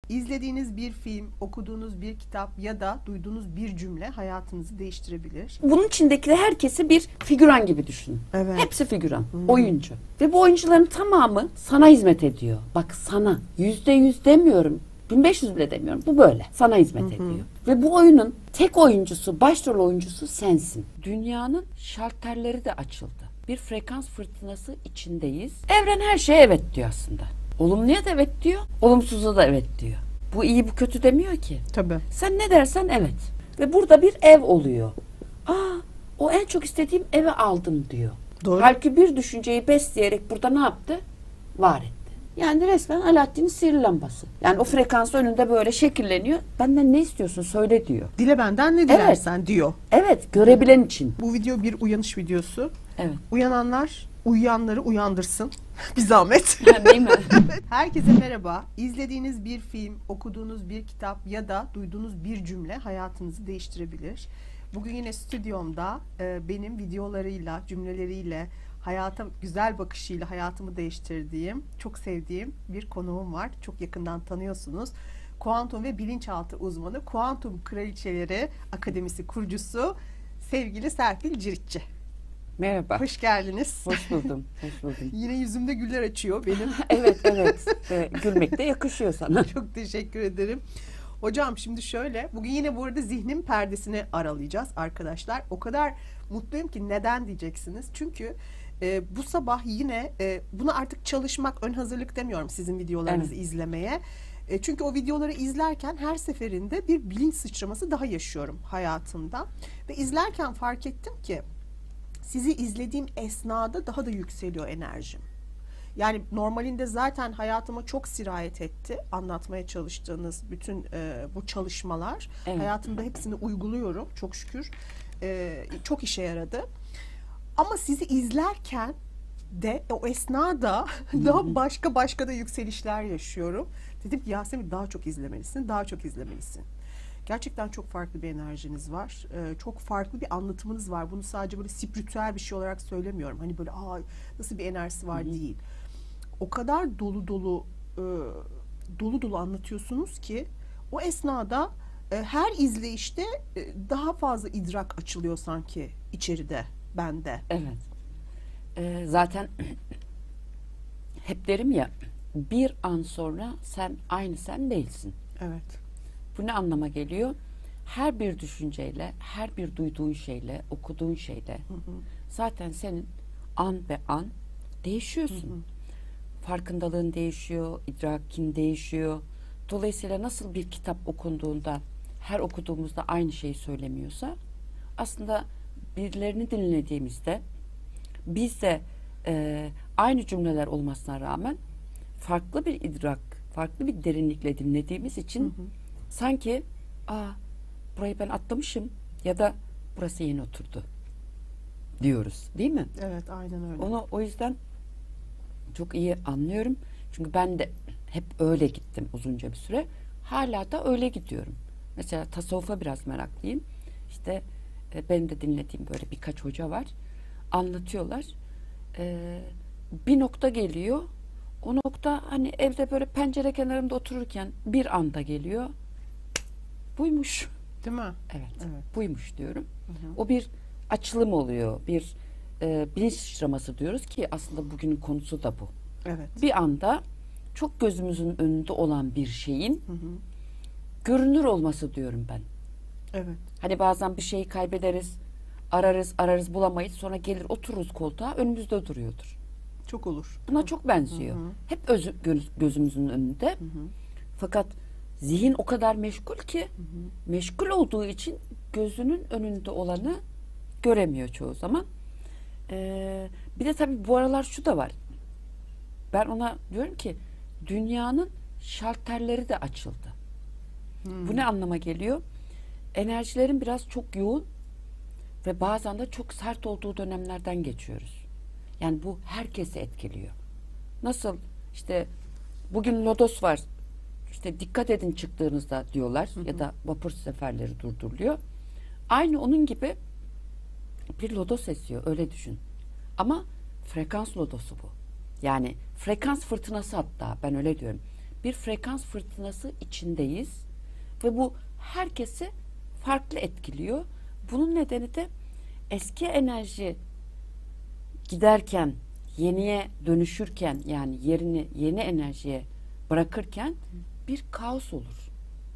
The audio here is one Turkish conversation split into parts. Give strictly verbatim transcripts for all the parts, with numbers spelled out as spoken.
İzlediğiniz bir film, okuduğunuz bir kitap ya da duyduğunuz bir cümle hayatınızı değiştirebilir. Bunun içindeki herkesi bir figüran gibi düşünün. Evet. Hepsi figüran, Hmm. oyuncu. Ve bu oyuncuların tamamı sana hizmet ediyor. Bak sana, yüzde yüz demiyorum, bin beş yüz bile demiyorum. Bu böyle, sana hizmet Hı hı. ediyor. Ve bu oyunun tek oyuncusu, başrol oyuncusu sensin. Dünyanın şalterleri de açıldı. Bir frekans fırtınası içindeyiz. Evren her şeye evet diyor aslında. Olumluya da evet diyor, olumsuza da evet diyor. Bu iyi, bu kötü demiyor ki. Tabii. Sen ne dersen evet. Ve burada bir ev oluyor. Aa, o en çok istediğim eve aldım diyor. Doğru. Halbuki bir düşünceyi besleyerek burada ne yaptı? Var etti. Yani resmen Alaaddin'in sihirli lambası. Yani o frekans önünde böyle şekilleniyor. Benden ne istiyorsun söyle diyor. Dile benden ne dilersen diyor. Evet, görebilen için. Bu video bir uyanış videosu. Evet. Uyananlar uyuyanları uyandırsın. Bir zahmet. Değil mi? Herkese merhaba. İzlediğiniz bir film, okuduğunuz bir kitap ya da duyduğunuz bir cümle hayatınızı değiştirebilir. Bugün yine stüdyomda e, benim videolarıyla, cümleleriyle, hayata güzel bakışıyla hayatımı değiştirdiğim, çok sevdiğim bir konuğum var. Çok yakından tanıyorsunuz. Kuantum ve bilinçaltı uzmanı, Kuantum Kraliçeleri Akademisi kurucusu sevgili Serpil Ciritçi. Merhaba. Hoş geldiniz. Hoş buldum. Hoş buldum. Yine yüzümde güller açıyor benim. Evet, evet. Ee, gülmek de yakışıyor sana. Çok teşekkür ederim. Hocam şimdi şöyle, bugün yine bu arada zihnin perdesini aralayacağız arkadaşlar. O kadar mutluyum ki neden diyeceksiniz. Çünkü e, bu sabah yine e, buna artık çalışmak, ön hazırlık demiyorum sizin videolarınızı Evet. izlemeye. E, çünkü o videoları izlerken her seferinde bir bilinç sıçraması daha yaşıyorum hayatımda. Ve izlerken fark ettim ki sizi izlediğim esnada daha da yükseliyor enerjim. Yani normalinde zaten hayatıma çok sirayet etti anlatmaya çalıştığınız bütün e, bu çalışmalar. Evet. Hayatımda hepsini uyguluyorum çok şükür. E, çok işe yaradı. Ama sizi izlerken de o esnada daha başka başka da yükselişler yaşıyorum. Dedim ki Yasemin daha çok izlemelisin, daha çok izlemelisin. Gerçekten çok farklı bir enerjiniz var. Ee, çok farklı bir anlatımınız var. Bunu sadece böyle spiritüel bir şey olarak söylemiyorum. Hani böyle aa nasıl bir enerjisi var Hı hı. değil. O kadar dolu dolu e, dolu dolu anlatıyorsunuz ki o esnada e, her izleyişte e, daha fazla idrak açılıyor sanki içeride bende. Evet. Ee, zaten hep derim ya, bir an sonra sen aynı sen değilsin. Evet. Bu ne anlama geliyor? Her bir düşünceyle, her bir duyduğun şeyle, okuduğun şeyle Hı hı. zaten senin an be an değişiyorsun. Hı hı. Farkındalığın değişiyor, idrakin değişiyor. Dolayısıyla nasıl bir kitap okunduğunda her okuduğumuzda aynı şeyi söylemiyorsa, aslında birilerini dinlediğimizde biz de e, aynı cümleler olmasına rağmen farklı bir idrak, farklı bir derinlikle dinlediğimiz için Hı hı. sanki aa burayı ben atlamışım ya da burası yeni oturdu diyoruz, değil mi? Evet, aynen öyle. Onu o yüzden çok iyi anlıyorum. Çünkü ben de hep öyle gittim uzunca bir süre. Hala da öyle gidiyorum. Mesela tasavvufa biraz meraklıyım. İşte e, benim de dinlediğim böyle birkaç hoca var. Anlatıyorlar. E, bir nokta geliyor. O nokta hani evde böyle pencere kenarında otururken bir anda geliyor. Buymuş. Değil mi? Evet. Evet. Buymuş diyorum. Hı hı. O bir açılım oluyor. Bir e, bilinç sıçraması diyoruz ki aslında bugünün konusu da bu. Evet. Bir anda çok gözümüzün önünde olan bir şeyin Hı hı. görünür olması diyorum ben. Evet. Hani bazen bir şeyi kaybederiz, ararız, ararız bulamayız, sonra gelir otururuz koltuğa, önümüzde duruyordur. Çok olur. Buna çok benziyor. Hı hı. Hep özü, göz- gözümüzün önünde. Hı hı. Fakat zihin o kadar meşgul ki, Hı hı. meşgul olduğu için gözünün önünde olanı göremiyor çoğu zaman. Ee, bir de tabii bu aralar şu da var. Ben ona diyorum ki dünyanın şalterleri de açıldı. Hı. Bu ne anlama geliyor? Enerjilerin biraz çok yoğun ve bazen de çok sert olduğu dönemlerden geçiyoruz. Yani bu herkesi etkiliyor. Nasıl işte bugün lodos var, işte dikkat edin çıktığınızda diyorlar, Hı hı. ya da vapur seferleri durduruluyor. Aynı onun gibi bir lodos esiyor, öyle düşün. Ama frekans lodosu bu. Yani frekans fırtınası, hatta ben öyle diyorum. bir frekans fırtınası içindeyiz ve bu herkesi farklı etkiliyor. Bunun nedeni de eski enerji giderken, yeniye dönüşürken, yani yerini yeni enerjiye bırakırken bir kaos olur.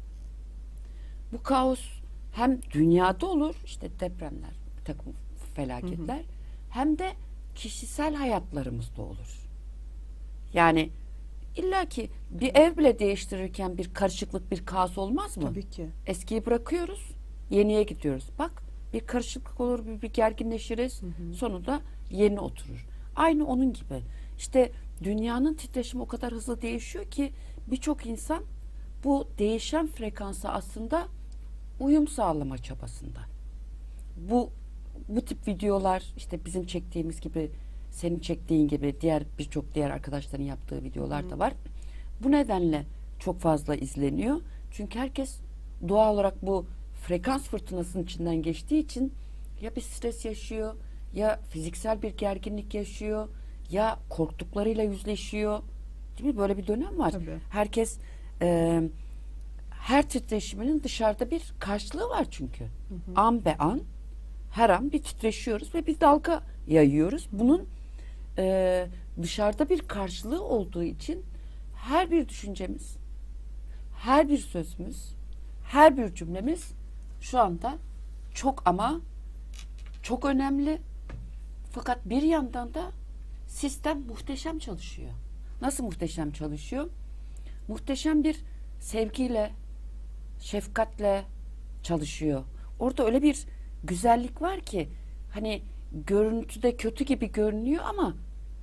Bu kaos hem dünyada olur, işte depremler, bir takım felaketler, hı hı. hem de kişisel hayatlarımızda olur. Yani illa ki bir ev bile değiştirirken bir karışıklık, bir kaos olmaz mı? Tabii ki. Eskiyi bırakıyoruz, yeniye gidiyoruz. Bak, bir karışıklık olur, bir, bir gerginleşiriz, hı hı. sonunda yeni oturur. Aynı onun gibi. İşte dünyanın titreşimi o kadar hızlı değişiyor ki birçok insan bu değişen frekansa aslında uyum sağlama çabasında. Bu bu tip videolar, işte bizim çektiğimiz gibi, senin çektiğin gibi diğer birçok diğer arkadaşların yaptığı videolar da var. Bu nedenle çok fazla izleniyor. Çünkü herkes doğal olarak bu frekans fırtınasının içinden geçtiği için ya bir stres yaşıyor, ya fiziksel bir gerginlik yaşıyor, ya korktuklarıyla yüzleşiyor. Değil mi? Böyle bir dönem var. Tabii. Herkes e, her titreşiminin dışarıda bir karşılığı var çünkü. Hı hı. An be an, her an bir titreşiyoruz ve bir dalga yayıyoruz. Bunun e, dışarıda bir karşılığı olduğu için her bir düşüncemiz, her bir sözümüz, her bir cümlemiz şu anda çok ama çok önemli. Fakat bir yandan da sistem muhteşem çalışıyor. Nasıl muhteşem çalışıyor? Muhteşem bir sevgiyle, şefkatle çalışıyor. Orada öyle bir güzellik var ki hani görüntüde kötü gibi görünüyor ama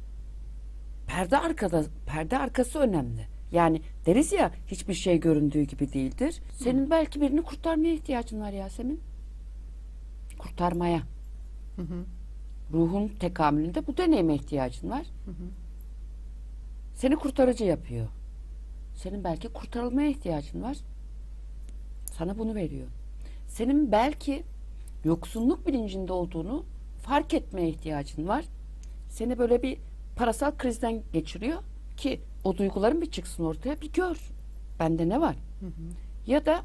perde arkada, perde arkası önemli. Yani deriz ya, hiçbir şey göründüğü gibi değildir. Senin Hı. belki birini kurtarmaya ihtiyacın var Yasemin. Kurtarmaya. Hı hı. Ruhun tekamülünde bu deneyime ihtiyacın var. Hı hı. Seni kurtarıcı yapıyor. Senin belki kurtarılmaya ihtiyacın var. Sana bunu veriyor. Senin belki yoksunluk bilincinde olduğunu fark etmeye ihtiyacın var. Seni böyle bir parasal krizden geçiriyor ki o duyguların bir çıksın ortaya, bir gör. Bende ne var? Hı hı. Ya da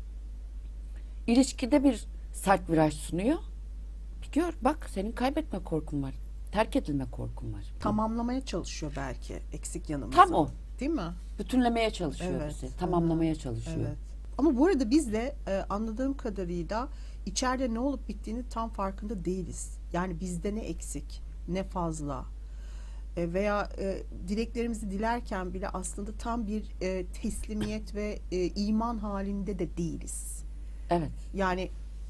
ilişkide bir sert viraj sunuyor. Bir gör. Bak, senin kaybetme korkun var. Terk edilme korkun var. Tamamlamaya çalışıyor belki eksik yanımızı. Tam o. Değil mi? Bütünlemeye çalışıyor evet. bizi. Tamamlamaya evet. çalışıyor. Evet. Ama bu arada biz de e, anladığım kadarıyla içeride ne olup bittiğini tam farkında değiliz. Yani bizde ne eksik, ne fazla e, veya e, dileklerimizi dilerken bile aslında tam bir e, teslimiyet ve e, iman halinde de değiliz. Evet. Yani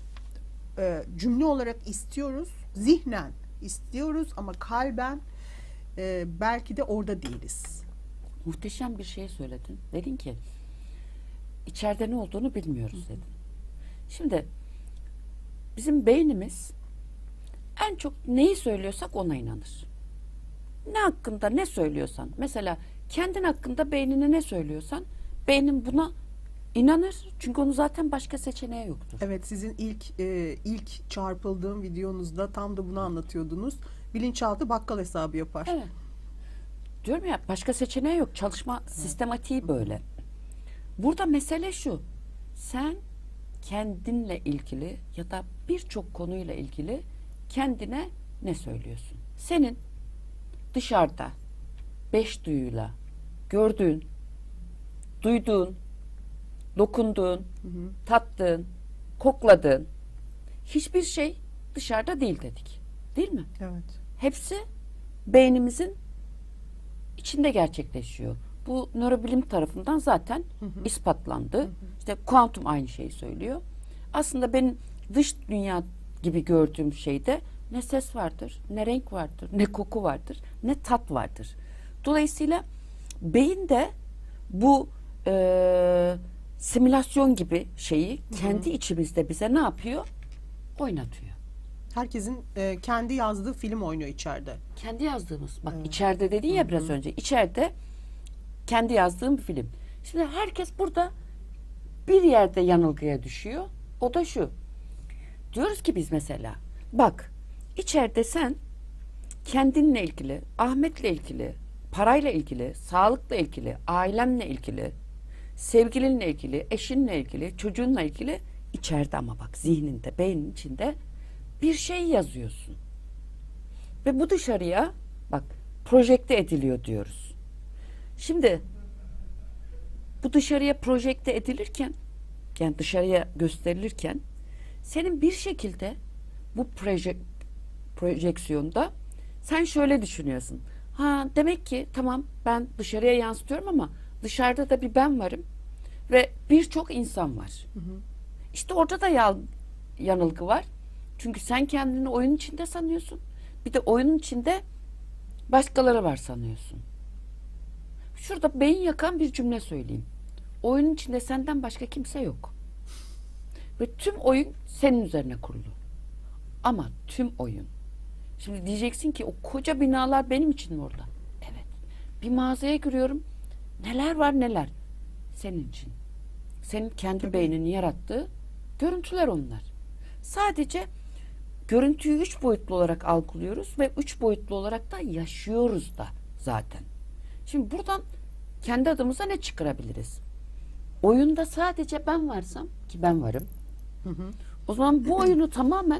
e, cümle olarak istiyoruz, zihnen istiyoruz ama kalben e, belki de orada değiliz. Muhteşem bir şey söyledin. Dedin ki içeride ne olduğunu bilmiyoruz dedin. Şimdi bizim beynimiz en çok neyi söylüyorsak ona inanır. Ne hakkında ne söylüyorsan, mesela kendin hakkında beynine ne söylüyorsan beynin buna inanır. Çünkü onun zaten başka seçeneği yoktur. Evet, sizin ilk e, ilk çarpıldığım videonuzda tam da bunu anlatıyordunuz. Bilinçaltı bakkal hesabı yapar. Evet. Diyorum ya, başka seçeneği yok. Çalışma evet. sistematiği böyle. Burada mesele şu. Sen kendinle ilgili ya da birçok konuyla ilgili kendine ne söylüyorsun? Senin dışarıda beş duyuyla gördüğün, duyduğun, dokunduğun, hı hı. tattığın, kokladığın hiçbir şey dışarıda değil dedik. Değil mi? Evet. Hepsi beynimizin içinde gerçekleşiyor. Bu nörobilim tarafından zaten hı hı. ispatlandı. Hı hı. İşte kuantum aynı şeyi söylüyor. Aslında benim dış dünya gibi gördüğüm şeyde ne ses vardır, ne renk vardır, ne koku vardır, ne tat vardır. Dolayısıyla beyin de bu e, simülasyon gibi şeyi kendi hı hı. içimizde bize ne yapıyor? Oynatıyor. Herkesin e, kendi yazdığı film oynuyor içeride. Kendi yazdığımız. Bak evet. içeride dedin ya hı hı. biraz önce. İçeride kendi yazdığım bir film. Şimdi herkes burada bir yerde yanılgıya düşüyor. O da şu. Diyoruz ki biz mesela, bak içeride sen kendinle ilgili, Ahmet'le ilgili, parayla ilgili, sağlıkla ilgili, ailenle ilgili, sevgilinle ilgili, eşinle ilgili, çocuğunla ilgili içeride ama bak zihninde, beynin içinde bir şey yazıyorsun. Ve bu dışarıya bak projekte ediliyor diyoruz. Şimdi bu dışarıya projekte edilirken, yani dışarıya gösterilirken senin bir şekilde bu proje, projeksiyonda sen şöyle düşünüyorsun. Ha demek ki tamam ben dışarıya yansıtıyorum ama dışarıda da bir ben varım ve birçok insan var. Hı hı. İşte orada da yal, yanılgı var. Çünkü sen kendini oyun içinde sanıyorsun. Bir de oyunun içinde başkaları var sanıyorsun. Şurada beyin yakan bir cümle söyleyeyim. Oyunun içinde senden başka kimse yok. Ve tüm oyun senin üzerine kurulu. Ama tüm oyun. Şimdi diyeceksin ki o koca binalar benim için mi orada? Evet. Bir mağazaya giriyorum. Neler var neler. Senin için. Senin kendi Tabii. beyninin yarattığı görüntüler onlar. Sadece görüntüyü üç boyutlu olarak algılıyoruz ve üç boyutlu olarak da yaşıyoruz da zaten. Şimdi buradan kendi adımıza ne çıkarabiliriz? Oyunda sadece ben varsam ki ben varım. Hı hı. O zaman bu oyunu tamamen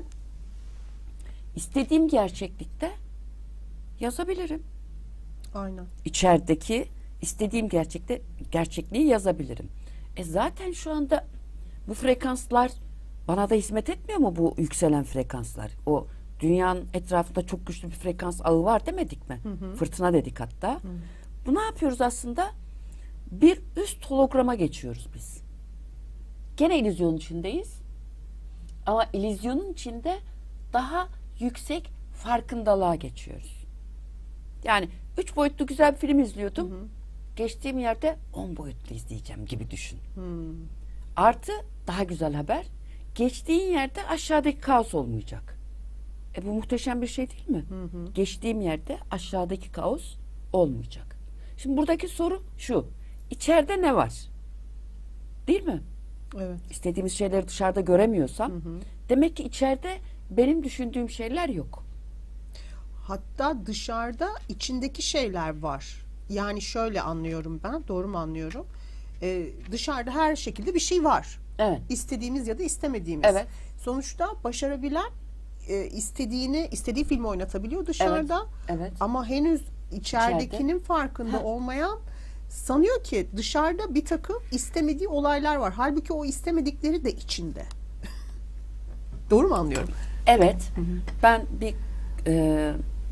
istediğim gerçeklikte yazabilirim. Aynen. İçerideki istediğim gerçekte gerçekliği yazabilirim. E zaten şu anda bu frekanslar bana da hizmet etmiyor mu bu yükselen frekanslar? O dünyanın etrafında çok güçlü bir frekans ağı var demedik mi? Hı hı. Fırtına dedik hatta. Hı. Bu ne yapıyoruz aslında? Bir üst holograma geçiyoruz biz. Gene illüzyonun içindeyiz. Ama illüzyonun içinde daha yüksek farkındalığa geçiyoruz. Yani üç boyutlu güzel bir film izliyordum. Hı hı. Geçtiğim yerde on boyutlu izleyeceğim gibi düşün. Hı. Artı daha güzel haber. Geçtiğin yerde aşağıdaki kaos olmayacak. E bu muhteşem bir şey değil mi? Hı hı. Geçtiğim yerde aşağıdaki kaos olmayacak. Şimdi buradaki soru şu. İçeride ne var? Değil mi? Evet. İstediğimiz şeyleri dışarıda göremiyorsam hı hı. demek ki içeride benim düşündüğüm şeyler yok. Hatta dışarıda içindeki şeyler var. Yani şöyle anlıyorum ben. Doğru mu anlıyorum? Ee, dışarıda her şekilde bir şey var. Evet. İstediğimiz ya da istemediğimiz. Evet. Sonuçta başarabilen e, istediğini istediği filmi oynatabiliyor dışarıda. Evet. Evet. Ama henüz içeridekinin İçeride. farkında ha. olmayan sanıyor ki dışarıda bir takım istemediği olaylar var. Halbuki o istemedikleri de içinde. Doğru mu anlıyorum? Evet. Hı hı. Ben bir e,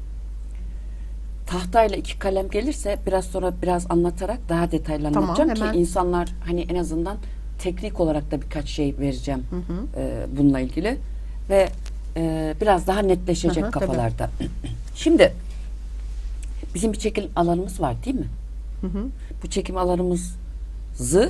tahtayla iki kalem gelirse biraz sonra biraz anlatarak daha detaylı anlatacağım tamam, ki insanlar hani en azından teknik olarak da birkaç şey vereceğim hı hı. E, bununla ilgili ve e, biraz daha netleşecek hı hı, kafalarda. Tabii. Şimdi bizim bir çekim alanımız var değil mi? Hı hı. Bu çekim alanımızı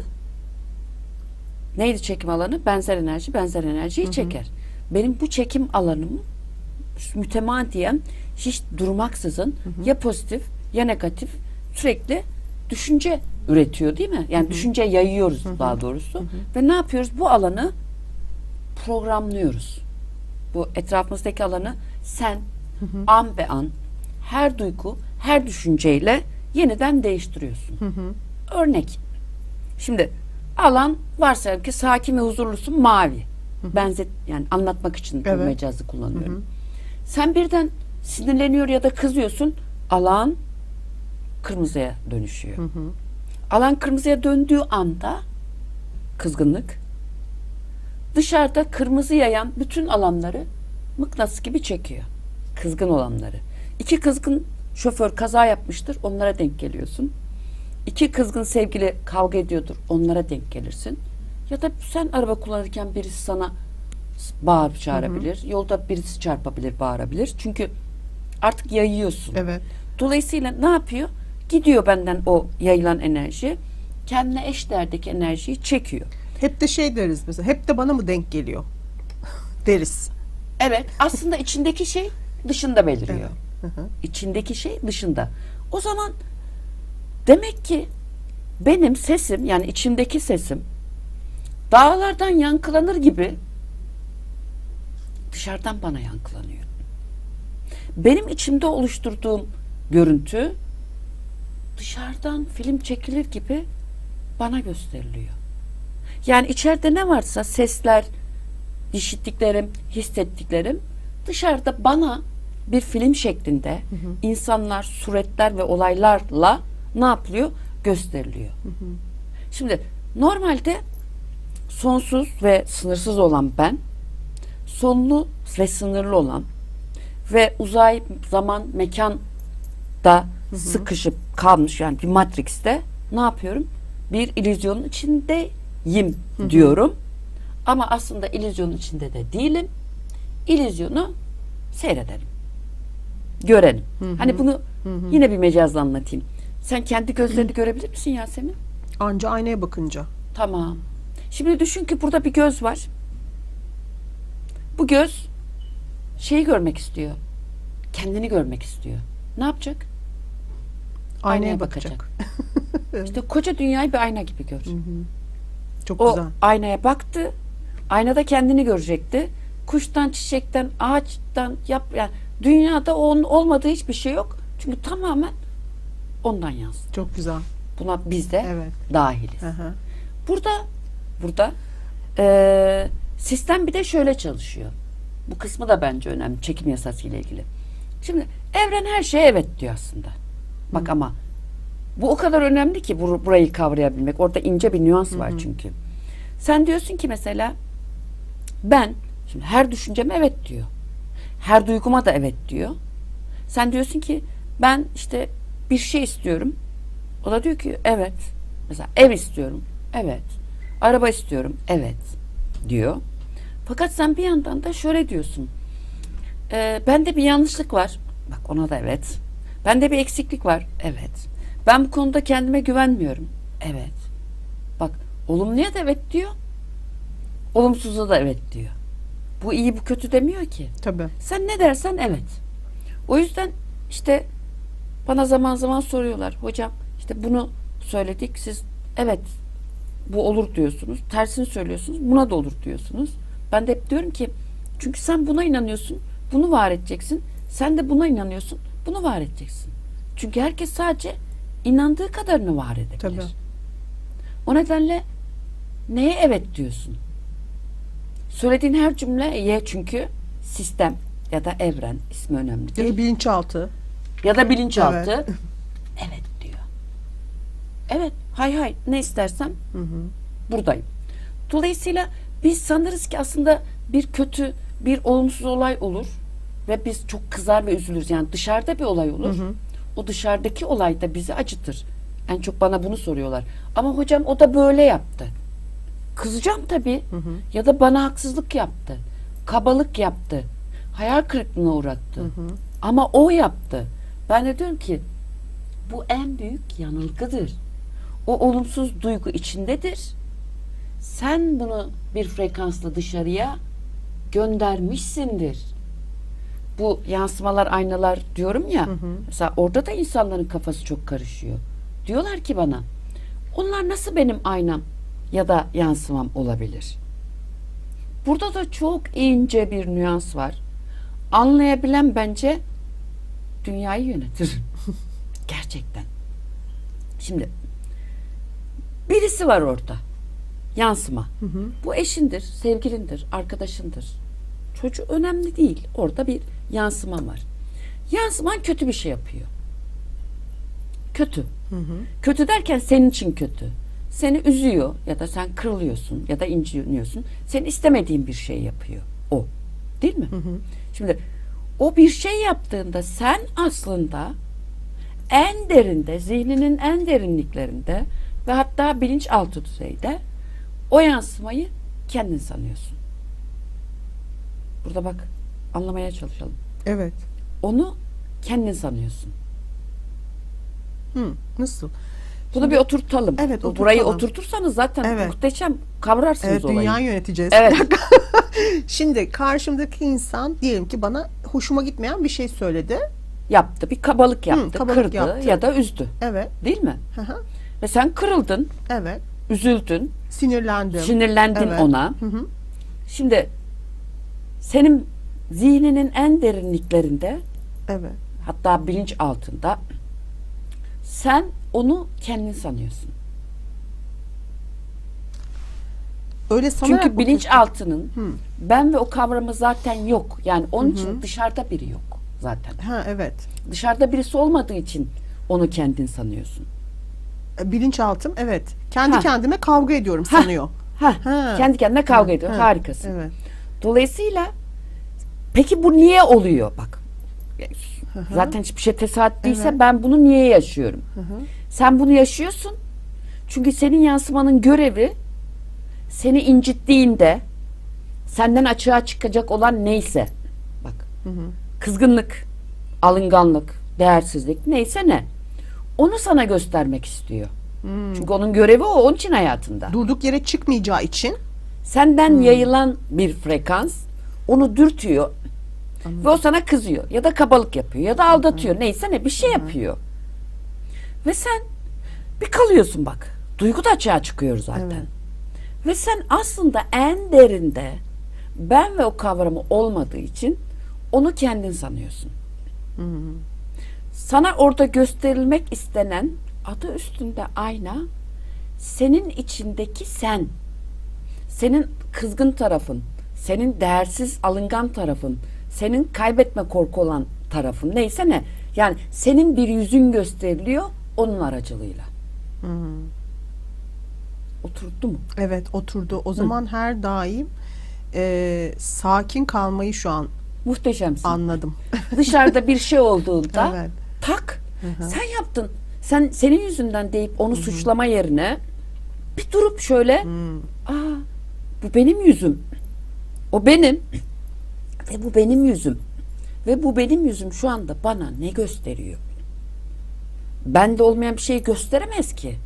neydi çekim alanı? Benzer enerji benzer enerjiyi hı hı. çeker. Benim bu çekim alanım mütemadiyen hiç durmaksızın hı hı. ya pozitif ya negatif sürekli düşünce üretiyor değil mi? Yani hı hı. düşünce yayıyoruz hı hı. daha doğrusu. Hı hı. Ve ne yapıyoruz? Bu alanı programlıyoruz. Bu etrafımızdaki alanı sen hı hı. an be an her duygu, her düşünceyle yeniden değiştiriyorsun. Hı hı. Örnek. Şimdi alan varsayalım ki sakin ve huzurlusun mavi. Hı hı. Benzet yani anlatmak için evet. bu mecazı kullanıyorum. Hı hı. Sen birden sinirleniyor ya da kızıyorsun. Alan kırmızıya dönüşüyor. Hı hı. Alan kırmızıya döndüğü anda kızgınlık dışarıda kırmızı yayan bütün alanları mıknatıs gibi çekiyor. Kızgın olanları. İki kızgın şoför kaza yapmıştır. Onlara denk geliyorsun. İki kızgın sevgili kavga ediyordur. Onlara denk gelirsin. Ya da sen araba kullanırken birisi sana bağırıp çağırabilir. Hı hı. Yolda birisi çarpabilir, bağırabilir. Çünkü artık yayıyorsun. Evet. Dolayısıyla ne yapıyor? Gidiyor benden o yayılan enerji. Kendine eşdeğerdeki enerjiyi çekiyor. Hep de şey deriz mesela. Hep de bana mı denk geliyor? deriz. Evet. Aslında içindeki şey dışında beliriyor. Evet. Hı hı. İçindeki şey dışında. O zaman demek ki benim sesim yani içimdeki sesim dağlardan yankılanır gibi dışarıdan bana yankılanıyor. Benim içimde oluşturduğum görüntü dışarıdan film çekilir gibi bana gösteriliyor. Yani içeride ne varsa sesler, işittiklerim, hissettiklerim dışarıda bana bir film şeklinde hı hı. insanlar, suretler ve olaylarla ne yapılıyor? Gösteriliyor. Hı hı. Şimdi normalde sonsuz ve sınırsız olan ben, sonlu ve sınırlı olan ve uzay, zaman, mekanda hı hı. sıkışıp kalmış yani bir Matrix'te ne yapıyorum? Bir illüzyonun içindeyim hı hı. diyorum. Ama aslında illüzyonun içinde de değilim. İllüzyonu seyredelim. Görelim. Hı hı. Hani bunu hı hı. yine bir mecazla anlatayım. Sen kendi gözlerini hı. görebilir misin Yasemin? Anca aynaya bakınca. Tamam. Şimdi düşün ki burada bir göz var. Bu göz şeyi görmek istiyor. Kendini görmek istiyor. Ne yapacak? Aynaya, aynaya bakacak. bakacak. İşte koca dünyayı bir ayna gibi gör. Hı hı. Çok o güzel. Aynaya baktı. Aynada kendini görecekti. Kuştan, çiçekten, ağaçtan yap yani dünyada onun olmadığı hiçbir şey yok. Çünkü tamamen ondan yansıdı. Çok güzel. Buna biz de evet. dahiliz. Hı hı. Burada burada e, sistem bir de şöyle çalışıyor. Bu kısmı da bence önemli. Çekim yasası ile ilgili. Şimdi evren her şeye evet diyor aslında. Bak hı. ama bu o kadar önemli ki bur burayı kavrayabilmek. Orada ince bir nüans hı hı. var çünkü. Sen diyorsun ki mesela ben şimdi her düşünceme evet diyor. Her duyguma da evet diyor. Sen diyorsun ki ben işte bir şey istiyorum. O da diyor ki evet. Mesela ev istiyorum. Evet. Araba istiyorum. Evet. Diyor. Fakat sen bir yandan da şöyle diyorsun. E, bende bir yanlışlık var. Bak ona da evet. Bende bir eksiklik var. Evet. Ben bu konuda kendime güvenmiyorum. Evet. Bak olumluya da evet diyor. Olumsuza da evet diyor. Bu iyi bu kötü demiyor ki. Tabii. Sen ne dersen evet. O yüzden işte bana zaman zaman soruyorlar. Hocam işte bunu söyledik. Siz evet bu olur diyorsunuz. Tersini söylüyorsunuz. Buna da olur diyorsunuz. Ben de hep diyorum ki çünkü sen buna inanıyorsun. Bunu var edeceksin. Sen de buna inanıyorsun. Bunu var edeceksin. Çünkü herkes sadece inandığı kadarını var edebilir. Tabii. O nedenle neye evet diyorsun? Söylediğin her cümleye çünkü sistem ya da evren ismi önemli değil. Ya da bilinçaltı. Ya da bilinçaltı evet, evet diyor. Evet hay hay ne istersem hı hı. buradayım. Dolayısıyla biz sanırız ki aslında bir kötü bir olumsuz olay olur ve biz çok kızar ve üzülürüz. Yani dışarıda bir olay olur. Hı hı. O dışarıdaki olay da bizi acıtır. En çok bana bunu soruyorlar. Ama hocam o da böyle yaptı. Kızacağım tabii. Hı hı. Ya da bana haksızlık yaptı. Kabalık yaptı. Hayal kırıklığına uğrattı. Hı hı. Ama o yaptı. Ben de diyorum ki bu en büyük yanılgıdır. O olumsuz duygu içindedir. Sen bunu bir frekansla dışarıya göndermişsindir. Bu yansımalar, aynalar diyorum ya. Hı hı. Mesela orada da insanların kafası çok karışıyor. Diyorlar ki bana onlar nasıl benim aynam ya da yansımam olabilir? Burada da çok ince bir nüans var. Anlayabilen bence dünyayı yönetir. Gerçekten. Şimdi birisi var orada. Yansıma. Hı hı. Bu eşindir, sevgilindir, arkadaşındır. Çocuğu önemli değil. Orada bir yansıma var. Yansıman kötü bir şey yapıyor. Kötü. Hı hı. Kötü derken senin için kötü. Seni üzüyor ya da sen kırılıyorsun ya da inciniyorsun. Senin istemediğin bir şey yapıyor. O. Değil mi? Hı hı. Şimdi o bir şey yaptığında sen aslında en derinde, zihninin en derinliklerinde ve hatta bilinçaltı düzeyde o yansımayı kendin sanıyorsun. Burada bak anlamaya çalışalım. Evet. Onu kendin sanıyorsun. Hı, nasıl? Bunu Şimdi, bir oturtalım. Evet, oturtalım. Burayı oturtursanız zaten evet. muhteşem kavrarsınız evet, olayı. Dünyayı yöneteceğiz. Evet. Şimdi karşımdaki insan diyelim ki bana hoşuma gitmeyen bir şey söyledi. Yaptı. Bir kabalık yaptı. Hı, kabalık kırdı yaptı. Ya da üzdü. Evet. Değil mi? Hı hı. Ve sen kırıldın. Evet. Üzüldün. Sinirlendim. Sinirlendin evet. ona. Hı hı. Şimdi senin zihninin en derinliklerinde evet. hatta bilinç altında sen onu kendin sanıyorsun. Öyle sanarak Çünkü mı bilinçaltının Hı. ben ve o kavramı zaten yok. Yani onun Hı hı. için dışarıda biri yok zaten. Ha, evet. Dışarıda birisi olmadığı için onu kendin sanıyorsun. E, Bilinçaltım, evet. Kendi Ha. kendime kavga ediyorum Ha. sanıyor. Ha, Ha. kendi kendine kavga Ha, ediyor. ha. Harikasın. Evet. Dolayısıyla peki bu niye oluyor? Bak. Hı hı. Zaten hiçbir şey tesadüf değilse Evet. ben bunu niye yaşıyorum? Hı hı. Sen bunu yaşıyorsun. Çünkü senin yansımanın görevi seni incittiğinde senden açığa çıkacak olan neyse, bak, Hı hı. kızgınlık, alınganlık, değersizlik neyse ne, onu sana göstermek istiyor. Hmm. Çünkü onun görevi o, onun için hayatında. Durduk yere çıkmayacağı için. Senden yayılan bir frekans onu dürtüyor. Anladım. Ve o sana kızıyor ya da kabalık yapıyor ya da aldatıyor, neyse ne bir şey yapıyor. Ve sen bir kalıyorsun bak. Duygu da açığa çıkıyor zaten. Evet. Ve sen aslında en derinde ben ve o kavramı olmadığı için onu kendin sanıyorsun. Hı hı. Sana orada gösterilmek istenen adı üstünde ayna senin içindeki sen. Senin kızgın tarafın, senin değersiz alıngan tarafın, senin kaybetme korku olan tarafın neyse ne. Yani senin bir yüzün gösteriliyor onun aracılığıyla. Hı hı. Oturdu mu? Evet, oturdu. O zaman her daim e, sakin kalmayı şu an Muhteşemsin. anladım. Dışarıda bir şey olduğunda Evet. tak, Hı hı. sen yaptın. Sen senin yüzünden deyip onu suçlama yerine bir durup şöyle, Hı. aa, bu benim yüzüm. O benim ve bu benim yüzüm. Ve bu benim yüzüm şu anda bana ne gösteriyor? Bende olmayan bir şey gösteremez ki.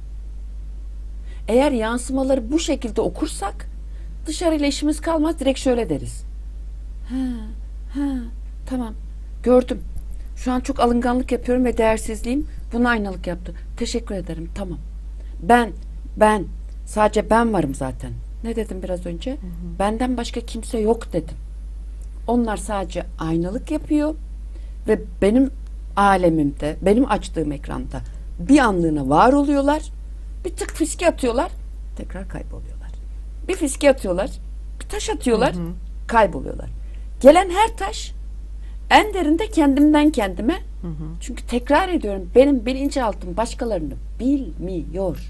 Eğer yansımaları bu şekilde okursak dışarıyla işimiz kalmaz. Direkt şöyle deriz. Ha, ha, tamam. Gördüm. Şu an çok alınganlık yapıyorum ve değersizliğim buna aynalık yaptı. Teşekkür ederim. Tamam. Ben, ben, sadece ben varım zaten. Ne dedim biraz önce? Hı hı. Benden başka kimse yok dedim. Onlar sadece aynalık yapıyor ve benim alemimde, benim açtığım ekranda bir anlığına var oluyorlar. Bir tık fiske atıyorlar, tekrar kayboluyorlar. Bir fiske atıyorlar, bir taş atıyorlar, hı hı. kayboluyorlar. Gelen her taş en derinde kendimden kendime. Hı hı. Çünkü tekrar ediyorum, benim bilinçaltım başkalarını bilmiyor.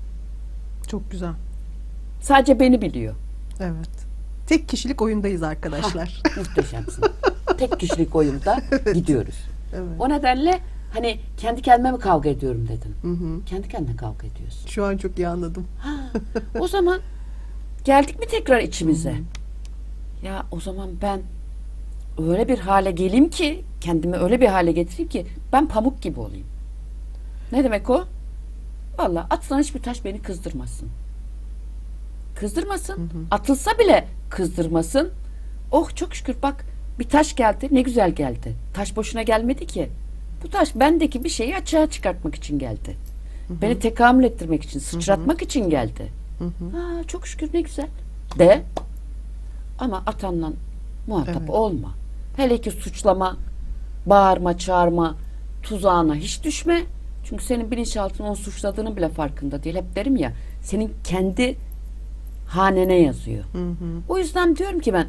Çok güzel. Sadece beni biliyor. Evet. Tek kişilik oyundayız arkadaşlar. Ha, muhteşemsin. Tek kişilik oyunda evet. gidiyoruz. Evet. O nedenle hani kendi kendime mi kavga ediyorum dedim. Hı hı. Kendi kendine kavga ediyorsun. Şu an çok iyi anladım. Ha, o zaman geldik mi tekrar içimize? Hı hı. Ya o zaman ben öyle bir hale geleyim ki, kendimi öyle bir hale getireyim ki ben pamuk gibi olayım. Ne demek o? Vallahi atılan hiçbir taş beni kızdırmasın. Kızdırmasın. Hı hı. Atılsa bile kızdırmasın. Oh çok şükür bak bir taş geldi, ne güzel geldi. Taş boşuna gelmedi ki. Bu taş bendeki bir şeyi açığa çıkartmak için geldi. Hı hı. Beni tekamül ettirmek için, sıçratmak hı hı. için geldi. Hı hı. Ha, çok şükür ne güzel. De ama atanla muhatap evet. olma. Hele ki suçlama, bağırma, çağırma tuzağına hiç düşme. Çünkü senin bilinçaltın onu suçladığının bile farkında değil. Hep derim ya, senin kendi hanene yazıyor. Hı hı. O yüzden diyorum ki ben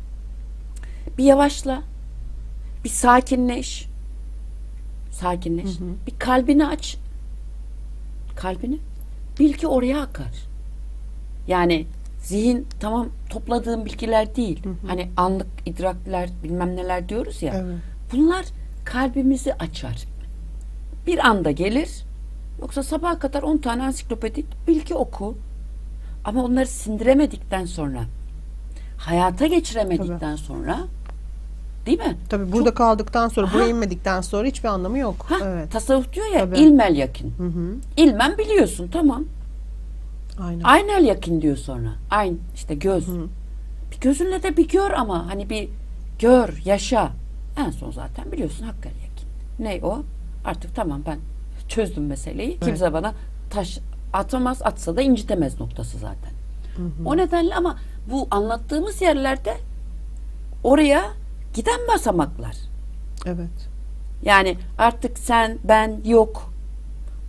bir yavaşla, bir sakinleş, sakinleş, hı hı. bir kalbini aç, kalbini, bil ki oraya akar. Yani zihin tamam topladığım bilgiler değil, hı hı. hani anlık idrakler bilmem neler diyoruz ya, evet. bunlar kalbimizi açar. Bir anda gelir, yoksa sabaha kadar on tane ansiklopedik bilgi oku. Ama onları sindiremedikten sonra, hayata geçiremedikten Tabii. sonra, değil mi? Tabii burada Çok... kaldıktan sonra, buraya inmedikten sonra hiçbir anlamı yok. Ha, evet. Tasavvuf diyor ya, Tabii. ilmel yakin. Hı hı. İlmen biliyorsun, tamam. Aynen. Aynel yakin diyor sonra. Ayn, işte göz. Hı hı. Bir gözünle de bir gör ama, hani bir gör, yaşa. En son zaten biliyorsun hakkal yakin. Ne o? Artık tamam ben çözdüm meseleyi. Evet. Kimse bana taş atamaz, atsa da incitemez noktası zaten. Hı hı. O nedenle ama bu anlattığımız yerlerde oraya giden basamaklar. Evet. Yani artık sen, ben yok.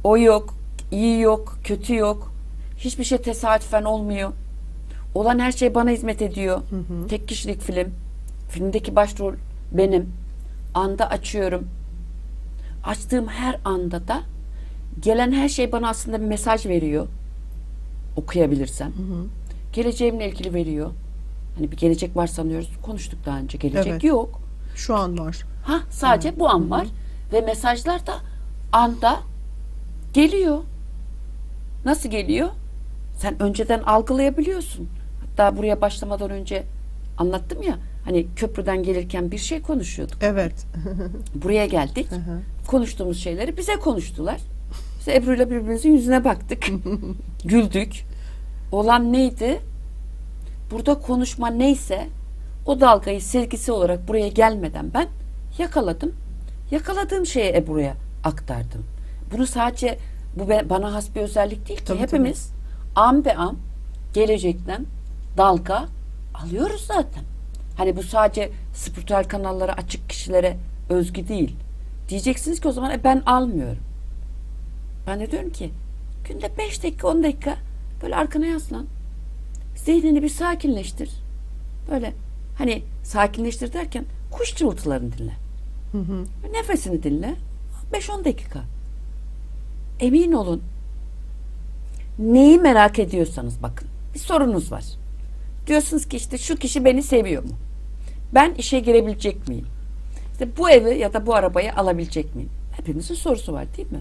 O yok, iyi yok, kötü yok. Hiçbir şey tesadüfen olmuyor. Olan her şey bana hizmet ediyor. Hı hı. Tek kişilik film. Filmdeki başrol benim. Anda açıyorum. Açtığım her anda da gelen her şey bana aslında bir mesaj veriyor. Okuyabilirsem. Hı hı. Geleceğimle ilgili veriyor. Hani bir gelecek var sanıyoruz. Konuştuk daha önce. Gelecek Evet. yok. Şu an var. Ha, sadece Hı. bu an Hı hı. var. Ve mesajlar da anda geliyor. Nasıl geliyor? Sen önceden algılayabiliyorsun. Hatta buraya başlamadan önce anlattım ya. Hani köprüden gelirken bir şey konuşuyorduk. Evet. Buraya geldik. Hı hı. Konuştuğumuz şeyleri bize konuştular. Biz Ebru'yla birbirimizin yüzüne baktık. Güldük. Olan neydi? Burada konuşma neyse o dalgayı sevgisi olarak buraya gelmeden ben yakaladım. Yakaladığım şeyi Ebru'ya aktardım. Bunu sadece bu be- bana has bir özellik değil ki. Tabii, Hepimiz an be an gelecekten dalga alıyoruz zaten. Hani bu sadece spiritüel kanallara açık kişilere özgü değil. Diyeceksiniz ki o zaman e, ben almıyorum. Ben de diyorum ki günde beş dakika on dakika böyle arkana yaslan. Zihnini bir sakinleştir. Böyle hani sakinleştir derken kuş cıvıltılarını dinle. Hı hı. Nefesini dinle. beş on dakika. Emin olun. Neyi merak ediyorsanız bakın. Bir sorunuz var. Diyorsunuz ki işte şu kişi beni seviyor mu? Ben işe girebilecek miyim? İşte bu evi ya da bu arabayı alabilecek miyim? Hepimizin sorusu var değil mi?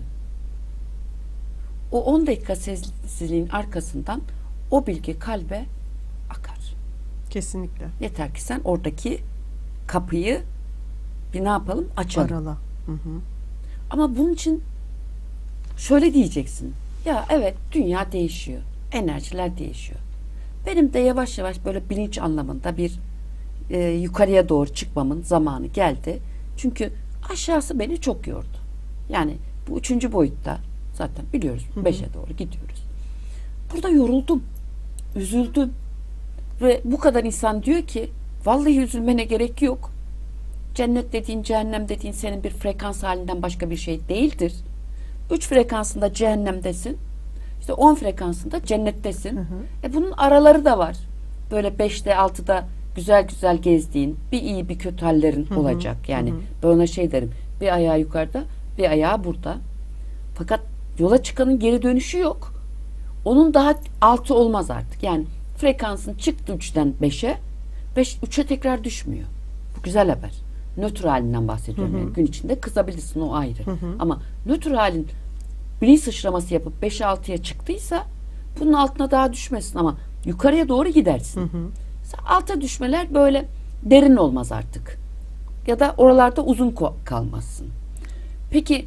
O on dakika sessizliğin arkasından o bilgi kalbe akar. Kesinlikle. Yeter ki sen oradaki kapıyı bir ne yapalım? Açalım. Arala. Hı hı. Ama bunun için şöyle diyeceksin. Ya evet, dünya değişiyor. Enerjiler değişiyor. Benim de yavaş yavaş böyle bilinç anlamında bir e, yukarıya doğru çıkmamın zamanı geldi. Çünkü aşağısı beni çok yordu. Yani bu üçüncü boyutta zaten biliyoruz beşe doğru gidiyoruz. Burada yoruldum. Üzüldüm. Ve bu kadar insan diyor ki vallahi üzülmene gerek yok. Cennet dediğin, cehennem dediğin senin bir frekans halinden başka bir şey değildir. Üç frekansında cehennemdesin. İşte on frekansında cennettesin. Hı hı. E bunun araları da var. Böyle beşte altıda güzel güzel gezdiğin, bir iyi bir kötü hallerin hı hı. olacak. Yani hı hı. ben ona şey derim. Bir ayağı yukarıda, bir ayağı burada. Fakat yola çıkanın geri dönüşü yok. Onun daha altı olmaz artık. Yani frekansın çıktı üçten beşe, beş üçe tekrar düşmüyor. Bu güzel haber. Nötr halinden bahsediyorum. Hı hı. Yani gün içinde kızabilirsin, o ayrı. Hı hı. Ama nötr halin bilinç sıçraması yapıp beşe altıya çıktıysa bunun altına daha düşmesin ama yukarıya doğru gidersin. Hı hı. Alta düşmeler böyle derin olmaz artık. Ya da oralarda uzun kalmazsın. Peki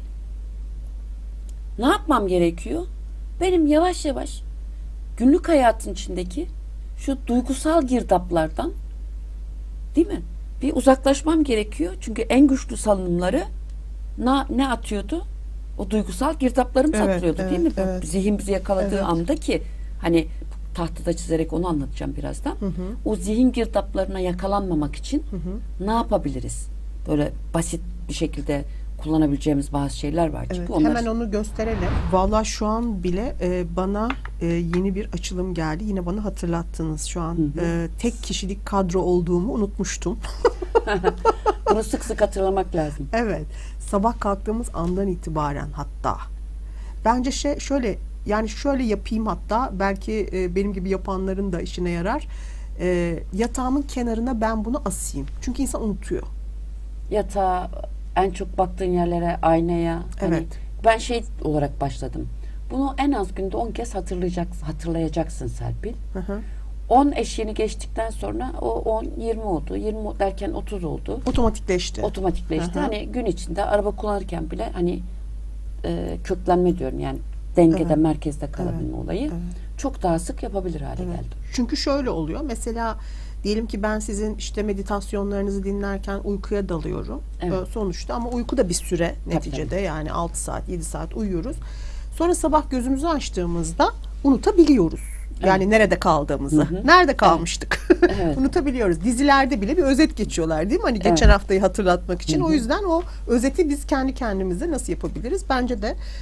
ne yapmam gerekiyor? Benim yavaş yavaş günlük hayatın içindeki şu duygusal girdaplardan, değil mi? Bir uzaklaşmam gerekiyor. Çünkü en güçlü salınımları ne, ne atıyordu? O duygusal girdaplarım evet, saklıyordu evet, değil mi? Evet. Zihin bizi yakaladığı evet. anda ki hani tahtada çizerek onu anlatacağım birazdan. Hı hı. O zihin girdaplarına yakalanmamak için hı hı. ne yapabiliriz? Böyle basit bir şekilde kullanabileceğimiz bazı şeyler var. Evet, Çünkü onlar... Hemen onu gösterelim. Vallahi şu an bile e, bana e, yeni bir açılım geldi. Yine bana hatırlattınız şu an. Hı hı. E, tek kişilik kadro olduğumu unutmuştum. Bunu sık sık hatırlamak lazım. Evet. Sabah kalktığımız andan itibaren hatta. Bence şey şöyle yani şöyle yapayım hatta belki e, benim gibi yapanların da işine yarar. E, yatağımın kenarına ben bunu asayım. Çünkü insan unutuyor. Yatağa, en çok baktığın yerlere, aynaya. Evet. Hani ben şey olarak başladım. Bunu en az günde on kez hatırlayacaksın, hatırlayacaksın Serpil. Hı hı. on eşiğini geçtikten sonra o on yirmi oldu. yirmi derken otuz oldu. Otomatikleşti. Otomatikleşti. Hı hı. Hani gün içinde araba kullanırken bile hani e, köklenme diyorum yani dengede, evet. merkezde kalabilme evet. olayı evet. çok daha sık yapabilir hale evet. geldi. Çünkü şöyle oluyor. Mesela diyelim ki ben sizin işte meditasyonlarınızı dinlerken uykuya dalıyorum. Evet. Sonuçta ama uyku da bir süre neticede. Tabii. Yani altı saat, yedi saat uyuyoruz. Sonra sabah gözümüzü açtığımızda unutabiliyoruz. Yani evet. nerede kaldığımızı. Hı hı. Nerede kalmıştık? Evet. Unutabiliyoruz. Dizilerde bile bir özet geçiyorlar değil mi? Hani geçen evet. haftayı hatırlatmak için. Hı hı. O yüzden o özeti biz kendi kendimize nasıl yapabiliriz? Bence de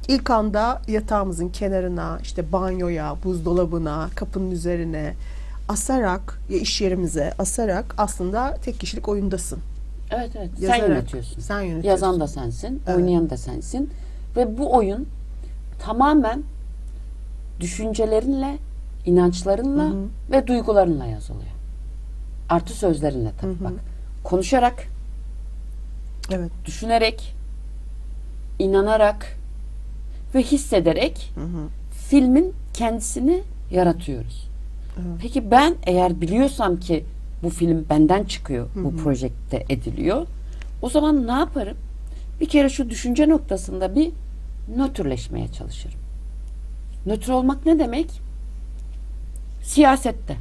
İlk anda yatağımızın kenarına, işte banyoya, buzdolabına, kapının üzerine asarak, ya iş yerimize asarak aslında tek kişilik oyundasın. Evet evet. Yazarak. Sen yönetiyorsun. Sen yönetiyorsun. Yazan da sensin, Evet. oynayan da sensin. Ve bu oyun tamamen düşüncelerinle, inançlarınla Hı hı. ve duygularınla yazılıyor. Artı sözlerinle tabii Hı hı. bak. Konuşarak, Evet. düşünerek, inanarak ve hissederek Hı hı. filmin kendisini yaratıyoruz. Evet. Peki ben eğer biliyorsam ki bu film benden çıkıyor, Hı bu hı. projekte ediliyor, o zaman ne yaparım? Bir kere şu düşünce noktasında bir nötrleşmeye çalışırım. Nötr olmak ne demek? Siyasette,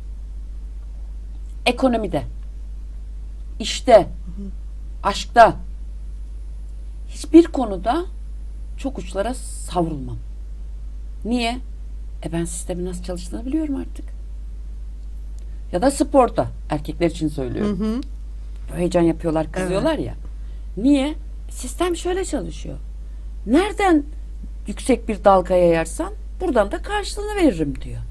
ekonomide, işte, aşkta, hiçbir konuda çok uçlara savrulmam. Niye? E ben sistemin nasıl çalıştığını biliyorum artık. Ya da sporda, erkekler için söylüyorum. Hı hı. Heyecan yapıyorlar, kızıyorlar ya. Niye? Sistem şöyle çalışıyor. Nereden yüksek bir dalga yayarsan buradan da karşılığını veririm diyor.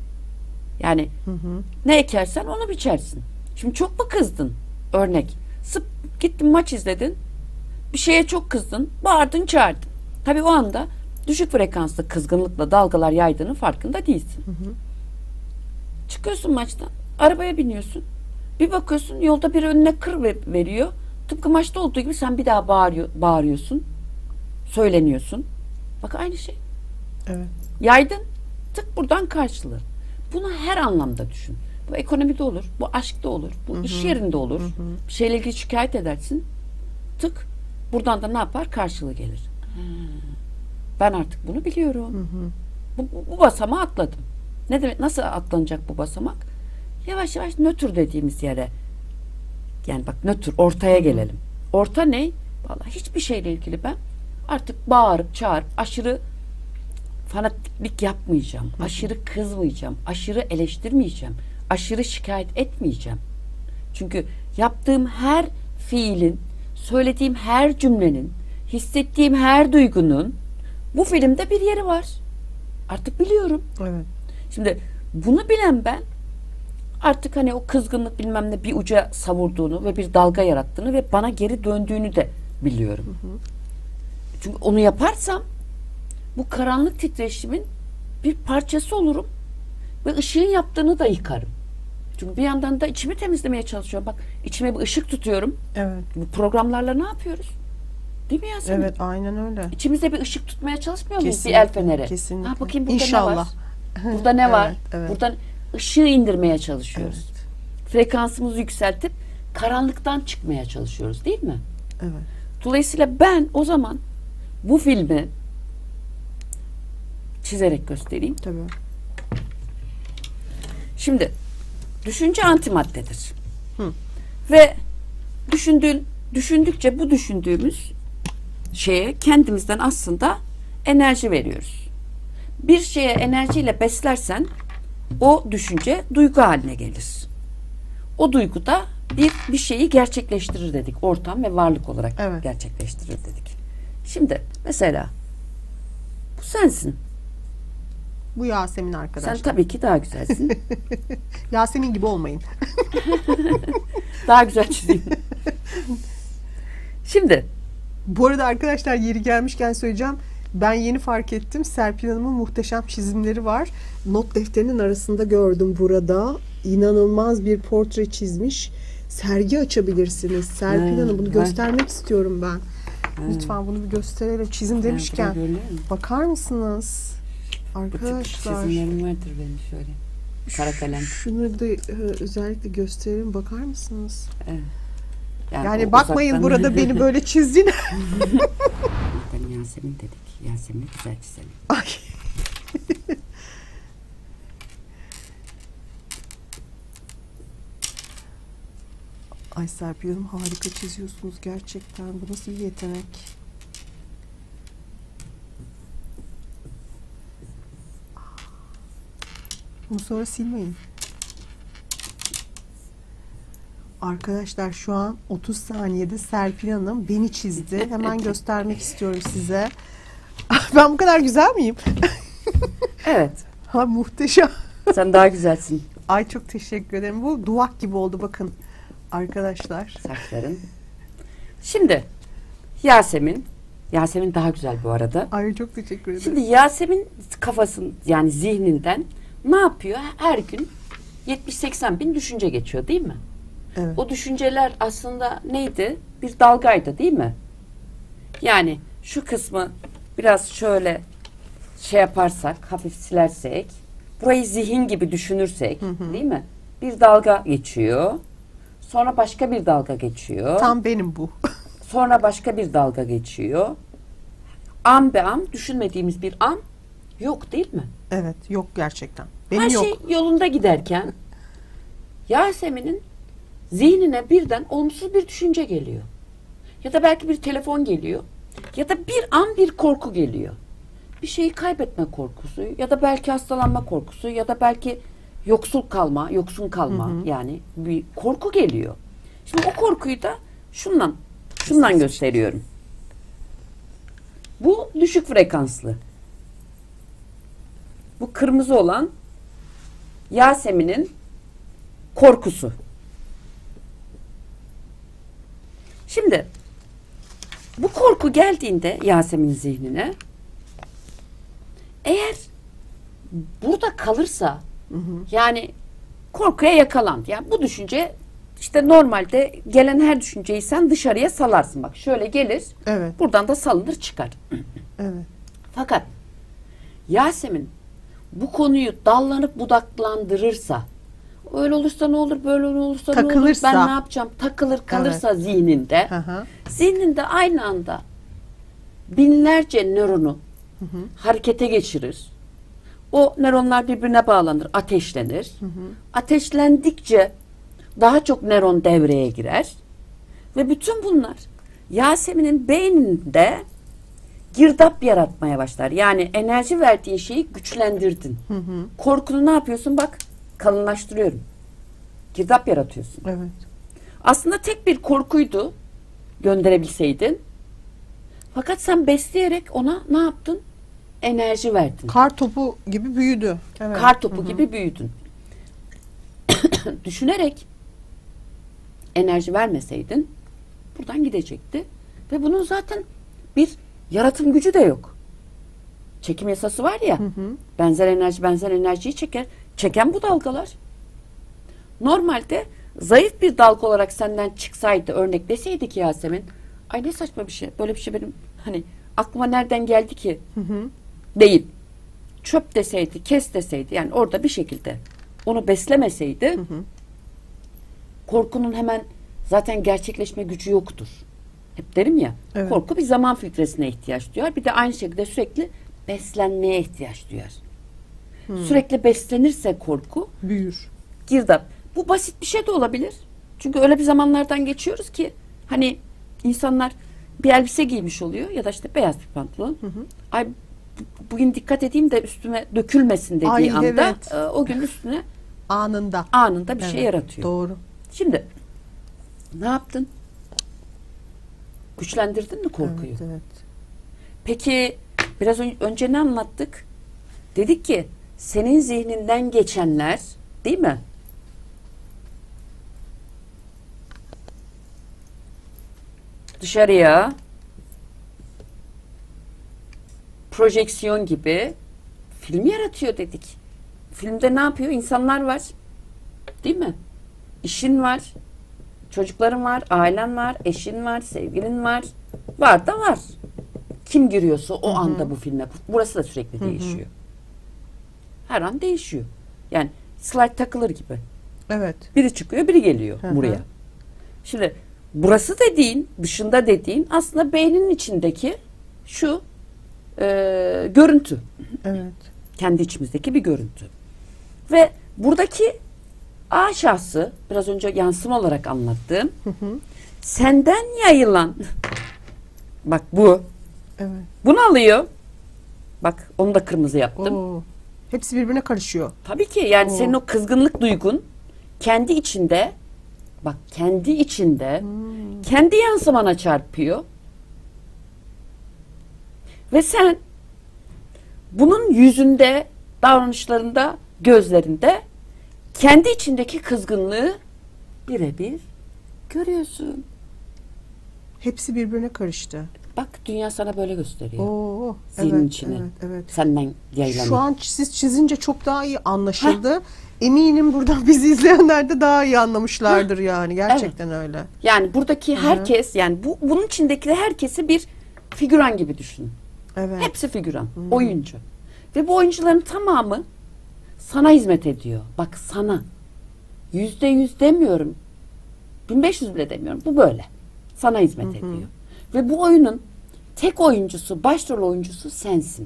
Yani Hı hı. ne ekersen onu biçersin. Şimdi çok mu kızdın? Örnek. Sıp gittin maç izledin. Bir şeye çok kızdın. Bağırdın, çağırdın. Tabii o anda düşük frekanslı kızgınlıkla dalgalar yaydığının farkında değilsin. Hı hı. Çıkıyorsun maçtan. Arabaya biniyorsun. Bir bakıyorsun yolda bir önüne kır ve- veriyor. Tıpkı maçta olduğu gibi sen bir daha bağırıyor, bağırıyorsun. Söyleniyorsun. Bak aynı şey. Evet. Yaydın. Tık buradan karşılığı. Bunu her anlamda düşün. Bu ekonomide olur. Bu aşkta olur. Bu Hı hı. iş yerinde olur. Hı hı. Bir şeyle ilgili şikayet edersin. Tık. Buradan da ne yapar? Karşılığı gelir. Ha, ben artık bunu biliyorum. Hı hı. Bu, bu, bu basamağı atladım. Ne demek? Nasıl atlanacak bu basamak? Yavaş yavaş nötr dediğimiz yere. Yani bak nötr ortaya gelelim. Orta ne? Vallahi hiçbir şeyle ilgili ben artık bağırıp çağırıp aşırı fanatiklik yapmayacağım. Aşırı kızmayacağım. Aşırı eleştirmeyeceğim. Aşırı şikayet etmeyeceğim. Çünkü yaptığım her fiilin, söylediğim her cümlenin, hissettiğim her duygunun bu filmde bir yeri var. Artık biliyorum. Evet. Şimdi bunu bilen ben artık hani o kızgınlık bilmem ne bir uca savurduğunu ve bir dalga yarattığını ve bana geri döndüğünü de biliyorum. Hı hı. Çünkü onu yaparsam bu karanlık titreşimin bir parçası olurum ve ışığın yaptığını da yıkarım. Çünkü bir yandan da içimi temizlemeye çalışıyorum. Bak içime bir ışık tutuyorum. Evet. Bu programlarla ne yapıyoruz? Değil mi Yasemin? Evet, aynen öyle. İçimizde bir ışık tutmaya çalışmıyor muyuz Kesinlikle, bir el feneri? kesinlikle. Ha, bakayım burada İnşallah. ne var? Burada ne var? Evet, evet. Buradan ışığı indirmeye çalışıyoruz. Evet. Frekansımızı yükseltip karanlıktan çıkmaya çalışıyoruz değil mi? Evet. Dolayısıyla ben o zaman bu filmi çizerek göstereyim. Tabii. Şimdi düşünce antimaddedir. Hı. Ve düşündüğün, düşündükçe bu düşündüğümüz şeye kendimizden aslında enerji veriyoruz. Bir şeye enerjiyle beslersen o düşünce duygu haline gelir. O duygu da bir, bir şeyi gerçekleştirir dedik. Ortam ve varlık olarak Evet. gerçekleştirir dedik. Şimdi mesela bu sensin. Bu Yasemin arkadaşlar. Sen tabii ki daha güzelsin. Yasemin gibi olmayın. Daha güzel çizeyim. Şimdi Bu arada arkadaşlar yeri gelmişken söyleyeceğim. Ben yeni fark ettim. Serpil Hanım'ın muhteşem çizimleri var. Not defterinin arasında gördüm burada. İnanılmaz bir portre çizmiş. Sergi açabilirsiniz. Serpil Ha, Hanım bunu ben- göstermek istiyorum ben. Lütfen bunu bir gösterelim. Çizim demişken. görüyor musun? Bakar mısınız? Bu tip Arkadaşlar. çizimlerim vardır benim şöyle. Kara kalem. Şunu da e, özellikle gösterelim. Bakar mısınız? Evet. Yani o bakmayın uzaktan- burada beni böyle çizdiğine. Ben Yasemin dedik. Yasemin'i güzel çizelim. Ay. Ay Serpil Hanım harika çiziyorsunuz gerçekten. Bu nasıl bir yetenek? Bunu sonra silmeyin. Arkadaşlar şu an otuz saniyede Serpil Hanım beni çizdi. Hemen göstermek istiyorum size. Ben bu kadar güzel miyim? Evet. Ha, muhteşem. Sen daha güzelsin. Ay çok teşekkür ederim. Bu duvak gibi oldu bakın arkadaşlar. Saçların. Şimdi Yasemin. Yasemin daha güzel bu arada. Ay çok teşekkür ederim. Şimdi Yasemin kafasın yani zihninden ne yapıyor? Her gün yetmiş seksen bin düşünce geçiyor değil mi? Evet. O düşünceler aslında neydi? Bir dalgaydı değil mi? Yani şu kısmı biraz şöyle şey yaparsak, hafif silersek, burayı zihin gibi düşünürsek, hı hı. değil mi? Bir dalga geçiyor. Sonra başka bir dalga geçiyor. Tam benim bu. Sonra başka bir dalga geçiyor. An be an düşünmediğimiz bir an yok değil mi? Evet, yok gerçekten. Benim Her yok. şey yolunda giderken Yasemin'in zihnine birden olumsuz bir düşünce geliyor. Ya da belki bir telefon geliyor. Ya da bir an bir korku geliyor. Bir şeyi kaybetme korkusu ya da belki hastalanma korkusu ya da belki yoksul kalma, yoksun kalma hı hı. yani bir korku geliyor. Şimdi o korkuyu da şundan, şundan gösteriyorum. Bu düşük frekanslı. Bu kırmızı olan Yasemin'in korkusu. Şimdi bu korku geldiğinde Yasemin zihnine eğer burada kalırsa hı hı. yani korkuya yakalandı. Yani bu düşünce işte normalde gelen her düşünceyi sen dışarıya salarsın. Bak şöyle gelir. Evet. Buradan da salınır çıkar. Evet. Fakat Yasemin bu konuyu dallanıp budaklandırırsa öyle olursa ne olur, böyle olursa takılırsa, ne olur, ben ne yapacağım, takılır kalırsa evet. zihninde, hı hı. zihninde aynı anda binlerce nöronu hı hı. harekete geçirir. O nöronlar birbirine bağlanır, ateşlenir. Hı hı. Ateşlendikçe daha çok nöron devreye girer. Ve bütün bunlar Yasemin'in beyninde girdap yaratmaya başlar. Yani enerji verdiğin şeyi güçlendirdin. Hı hı. Korkunu ne yapıyorsun? Bak kalınlaştırıyorum. Girdap yaratıyorsun. Evet. Aslında tek bir korkuydu gönderebilseydin. Fakat sen besleyerek ona ne yaptın? Enerji verdin. Kar topu gibi büyüdü. Evet. Kar topu Hı-hı. gibi büyüdün. Düşünerek enerji vermeseydin buradan gidecekti. Ve bunun zaten bir yaratım gücü de yok. Çekim yasası var ya. Hı hı. Benzer enerji benzer enerjiyi çeker. Çeken bu dalgalar. Normalde zayıf bir dalga olarak senden çıksaydı, örnek deseydi ki Yasemin, ay ne saçma bir şey. Böyle bir şey benim hani aklıma nereden geldi ki? Hı hı. Değil. Çöp deseydi, kes deseydi. Yani orada bir şekilde onu beslemeseydi hı hı. korkunun hemen zaten gerçekleşme gücü yoktur. Hep derim ya. Evet. Korku bir zaman filtresine ihtiyaç duyar. Bir de aynı şekilde sürekli beslenmeye ihtiyaç duyar. Hmm. Sürekli beslenirse korku büyür. Girdap. Bu basit bir şey de olabilir. Çünkü öyle bir zamanlardan geçiyoruz ki hani insanlar bir elbise giymiş oluyor ya da işte beyaz bir pantolon. Hı hı. Ay bugün dikkat edeyim de üstüme dökülmesin dediği Ay, anda evet. e, o gün üstüne anında anında bir evet, şey yaratıyor. Doğru. Şimdi ne yaptın? Güçlendirdin mi korkuyu? Evet, evet. Peki biraz önce ne anlattık? Dedik ki senin zihninden geçenler değil mi? Dışarıya projeksiyon gibi film yaratıyor dedik. Filmde ne yapıyor? İnsanlar var. Değil mi? İşin var. Çocukların var, ailen var, eşin var, sevgilin var. Var da var. Kim giriyorsa o Hı-hı. anda bu filme. Burası da sürekli Hı-hı. değişiyor. Her an değişiyor. Yani slide takılır gibi. Evet. Biri çıkıyor, biri geliyor Hı-hı. buraya. Şimdi burası dediğin, dışında dediğin aslında beynin içindeki şu e, görüntü. Evet. Kendi içimizdeki bir görüntü. Ve buradaki A şahsı, biraz önce yansıma olarak anlattığım, hı hı. senden yayılan, bak bu, evet. bunu alıyor, bak onu da kırmızı yaptım. Oo. Hepsi birbirine karışıyor. Tabii ki yani Oo. senin o kızgınlık duygun kendi içinde, bak kendi içinde, hmm. kendi yansımana çarpıyor. Ve sen bunun yüzünde, davranışlarında, gözlerinde kendi içindeki kızgınlığı birebir görüyorsun. Hepsi birbirine karıştı. Bak dünya sana böyle gösteriyor. Oo, Zihnin evet, içine. evet, evet. Senden yayılanıyor. Şu an siz çizince çok daha iyi anlaşıldı. Eminim buradan bizi izleyenler de daha iyi anlamışlardır yani. Gerçekten öyle. Yani buradaki herkes, yani bu bunun içindeki herkesi bir figüran gibi düşünün. Evet. Hepsi figüran, oyuncu. Ve bu oyuncuların tamamı sana hizmet ediyor. Bak sana. Yüzde yüz demiyorum. bin beş yüz bile demiyorum. Bu böyle. Sana hizmet ediyor. Ve bu oyunun tek oyuncusu, başrol oyuncusu sensin.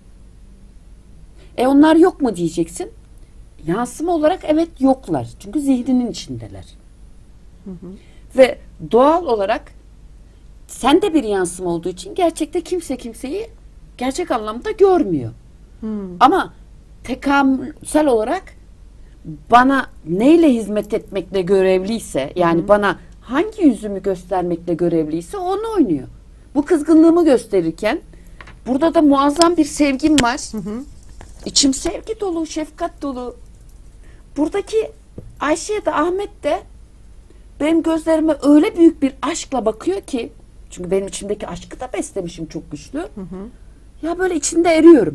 E onlar yok mu diyeceksin. Yansıma olarak evet yoklar. Çünkü zihninin içindeler. Ve doğal olarak sen de bir yansıma olduğu için gerçekte kimse kimseyi gerçek anlamda görmüyor. Hmm. Ama tekamülsel olarak bana neyle hizmet etmekle görevliyse, yani bana hangi yüzümü göstermekle görevliyse onu oynuyor. Bu kızgınlığımı gösterirken burada da muazzam bir sevgim var. Hı hı. İçim sevgi dolu, şefkat dolu. Buradaki Ayşe de Ahmet de benim gözlerime öyle büyük bir aşkla bakıyor ki, çünkü benim içimdeki aşkı da beslemişim çok güçlü. Hı hı. Ya böyle içinde eriyorum.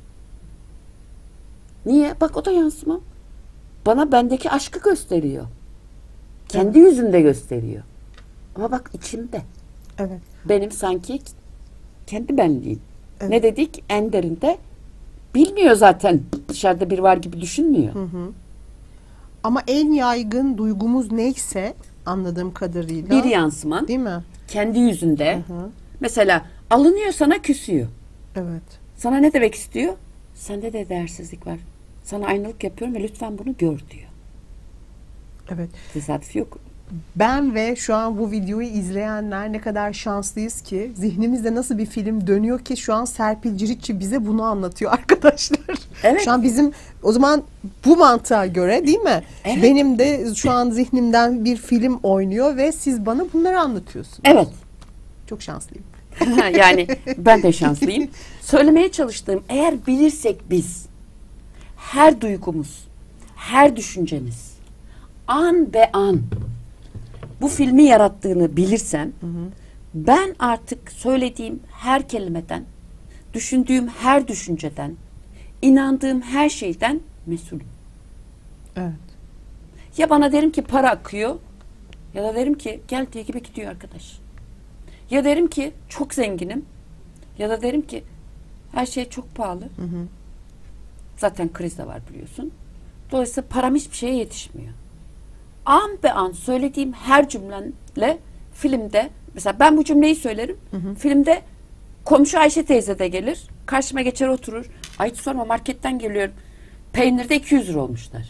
Niye? Bak o da yansıma. Bana bendeki aşkı gösteriyor. Kendi yüzünde gösteriyor. Ama bak içimde. Evet. Benim sanki kendi benliğim. Evet. Ne dedik? En derinde bilmiyor zaten. Dışarıda bir var gibi düşünmüyor. Hı hı. Ama en yaygın duygumuz neyse anladığım kadarıyla. Bir yansıman Değil mi? kendi yüzünde. Hı hı. Mesela alınıyor, sana küsüyor. Evet. Sana ne demek istiyor? Sende de değersizlik var. Sana aynılık yapıyorum ve lütfen bunu gör diyor. Evet. Tesadüf yok. Ben ve şu an bu videoyu izleyenler ne kadar şanslıyız ki zihnimizde nasıl bir film dönüyor ki şu an Serpil Ciritçi bize bunu anlatıyor arkadaşlar. Evet. Şu an bizim o zaman bu mantığa göre değil mi? Evet. Benim de şu an zihnimden bir film oynuyor ve siz bana bunları anlatıyorsunuz. Evet. Çok şanslıyım. Yani ben de şanslıyım. Söylemeye çalıştığım, eğer bilirsek biz her duygumuz, her düşüncemiz an be an bu filmi yarattığını bilirsem, hı hı, ben artık söylediğim her kelimeden, düşündüğüm her düşünceden, inandığım her şeyden mesulüm. Evet. Ya bana derim ki para akıyor, ya da derim ki gel diye gibi gidiyor arkadaş. Ya derim ki çok zenginim, ya da derim ki her şey çok pahalı. Hı hı. Zaten kriz de var biliyorsun. Dolayısıyla param hiçbir şeye yetişmiyor. An be an söylediğim her cümlemle filmde, mesela ben bu cümleyi söylerim. Hı hı. Filmde komşu Ayşe teyze de gelir. Karşıma geçer oturur. Ay hiç sorma, marketten geliyorum. Peynirde iki yüz lira olmuşlar.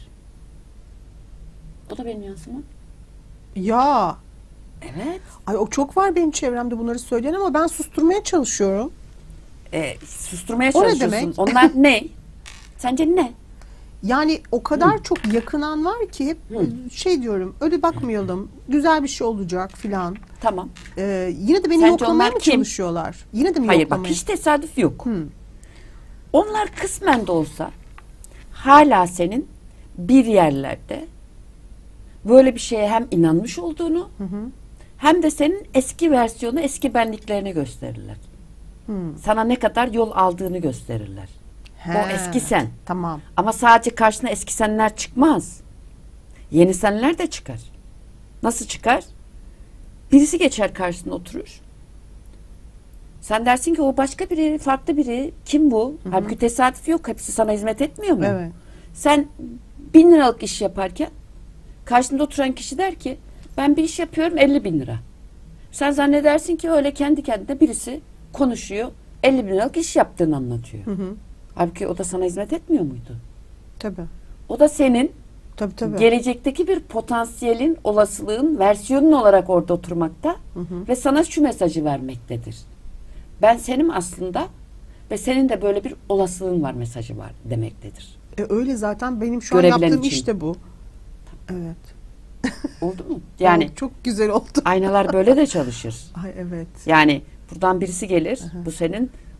Bu da benim yansımam. Ya. Evet. Ay o çok var benim çevremde bunları söyleyen ama ben susturmaya çalışıyorum. E, susturmaya O ne çalışıyorsun. demek? Onlar ne? Sence ne? Yani o kadar çok yakınan var ki hep şey diyorum, öyle bakmayalım, güzel bir şey olacak filan. Tamam. Ee, yine de beni Sence yoklamaya onlar mı kim? çalışıyorlar? Yine de mi Hayır yoklamaya? bak, hiç tesadüf yok. Hı. Onlar kısmen de olsa hala senin bir yerlerde böyle bir şeye hem inanmış olduğunu, Hı hı. hem de senin eski versiyonu, eski benliklerini gösterirler. Hı. Sana ne kadar yol aldığını gösterirler. He, O eski sen. Tamam. Ama sadece karşına eski senler çıkmaz. Yeni senler de çıkar. Nasıl çıkar? Birisi geçer karşısına oturur. Sen dersin ki o başka biri, farklı biri. Kim bu? Hı hı. Halbuki tesadüf yok. Hepsi sana hizmet etmiyor mu? Evet. Sen bin liralık iş yaparken karşında oturan kişi der ki ben bir iş yapıyorum elli bin lira. Sen zannedersin ki öyle kendi kendine birisi konuşuyor. elli bin liralık iş yaptığını anlatıyor. Hı hı. Halbuki o da sana hizmet etmiyor muydu? Tabii. O da senin Tabii tabii. gelecekteki bir potansiyelin, olasılığın, versiyonun olarak orada oturmakta Hı hı. ve sana şu mesajı vermektedir. Ben senim aslında ve senin de böyle bir olasılığın var mesajı var demektedir. E, öyle zaten benim şu an Görevlen yaptığım için. iş de bu. Evet. Oldu mu? Yani Çok, çok güzel oldu. aynalar böyle de çalışır. Ay evet. Yani buradan birisi gelir, Aha. bu senin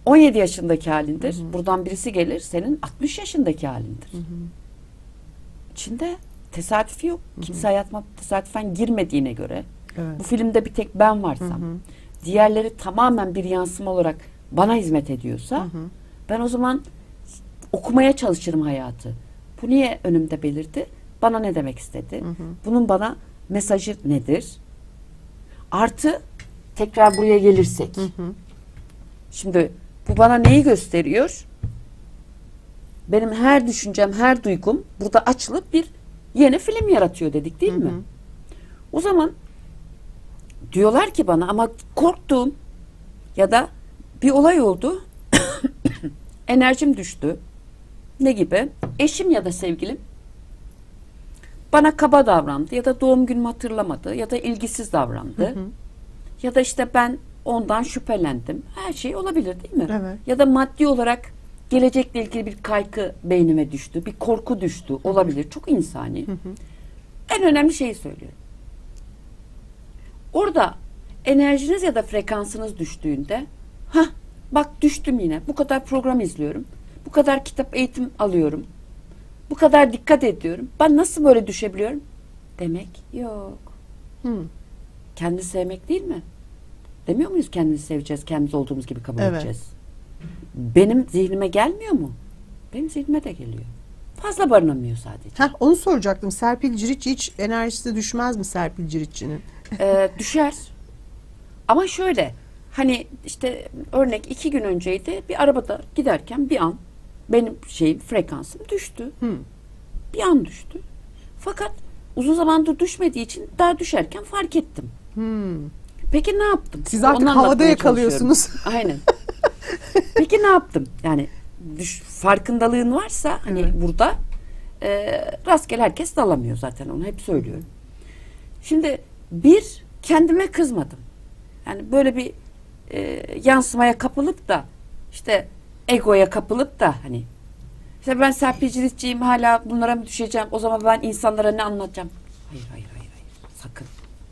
on yedi yaşındaki halindir. Hı hı. Buradan birisi gelir, senin altmış yaşındaki halindir. Hı hı. İçinde tesadüfi yok. Hı hı. Kimse hayatıma tesadüfen girmediğine göre, evet. bu filmde bir tek ben varsam, hı hı. diğerleri tamamen bir yansıma olarak bana hizmet ediyorsa, hı hı. ben o zaman okumaya çalışırım hayatı. Bu niye önümde belirdi? Bana ne demek istedi? Hı hı. Bunun bana mesajı nedir? Artı tekrar buraya gelirsek. Hı hı. Şimdi bu bana neyi gösteriyor? Benim her düşüncem, her duygum burada açılıp bir yeni film yaratıyor dedik değil hı hı. mi? O zaman diyorlar ki bana ama korktuğum ya da bir olay oldu. Enerjim düştü. Ne gibi? Eşim ya da sevgilim bana kaba davrandı ya da doğum günümü hatırlamadı ya da ilgisiz davrandı. Hı hı. Ya da işte ben ondan şüphelendim. Her şey olabilir değil mi? Evet. Ya da maddi olarak gelecekle ilgili bir kaygı beynime düştü. Bir korku düştü. Hı hı. Olabilir. Çok insani. Hı hı. En önemli şeyi söylüyorum. Orada enerjiniz ya da frekansınız düştüğünde hah bak düştüm yine. Bu kadar program izliyorum. Bu kadar kitap eğitim alıyorum. Bu kadar dikkat ediyorum. Ben nasıl böyle düşebiliyorum? Demek yok. Hmm. Kendi sevmek değil mi? Demiyor muyuz kendimizi seveceğiz, kendimiz olduğumuz gibi kabul evet. edeceğiz? Benim zihnime gelmiyor mu? Benim zihnime de geliyor. Fazla barınamıyor sadece. Heh, onu soracaktım. Serpil Ciriç hiç enerjisi düşmez mi Serpil Ciriç'çinin? Ee, düşer. Ama şöyle, hani işte örnek iki gün önceydi bir arabada giderken bir an benim şeyim frekansım düştü. Hmm. Bir an düştü. Fakat uzun zamandır düşmediği için daha düşerken fark ettim. Hmm. Peki ne yaptım? Siz artık Onu havada yakalıyorsunuz. Aynen. Peki ne yaptım? Yani düş, farkındalığın varsa hani evet. burada e, rastgele herkes de alamıyor zaten onu hep söylüyorum. Şimdi bir kendime kızmadım. Yani böyle bir e, yansımaya kapılıp da işte egoya kapılıp da hani işte ben Serpil Ciriççiyim hala bunlara mı düşeceğim? O zaman ben insanlara ne anlatacağım? Hayır hayır hayır hayır. Sakın.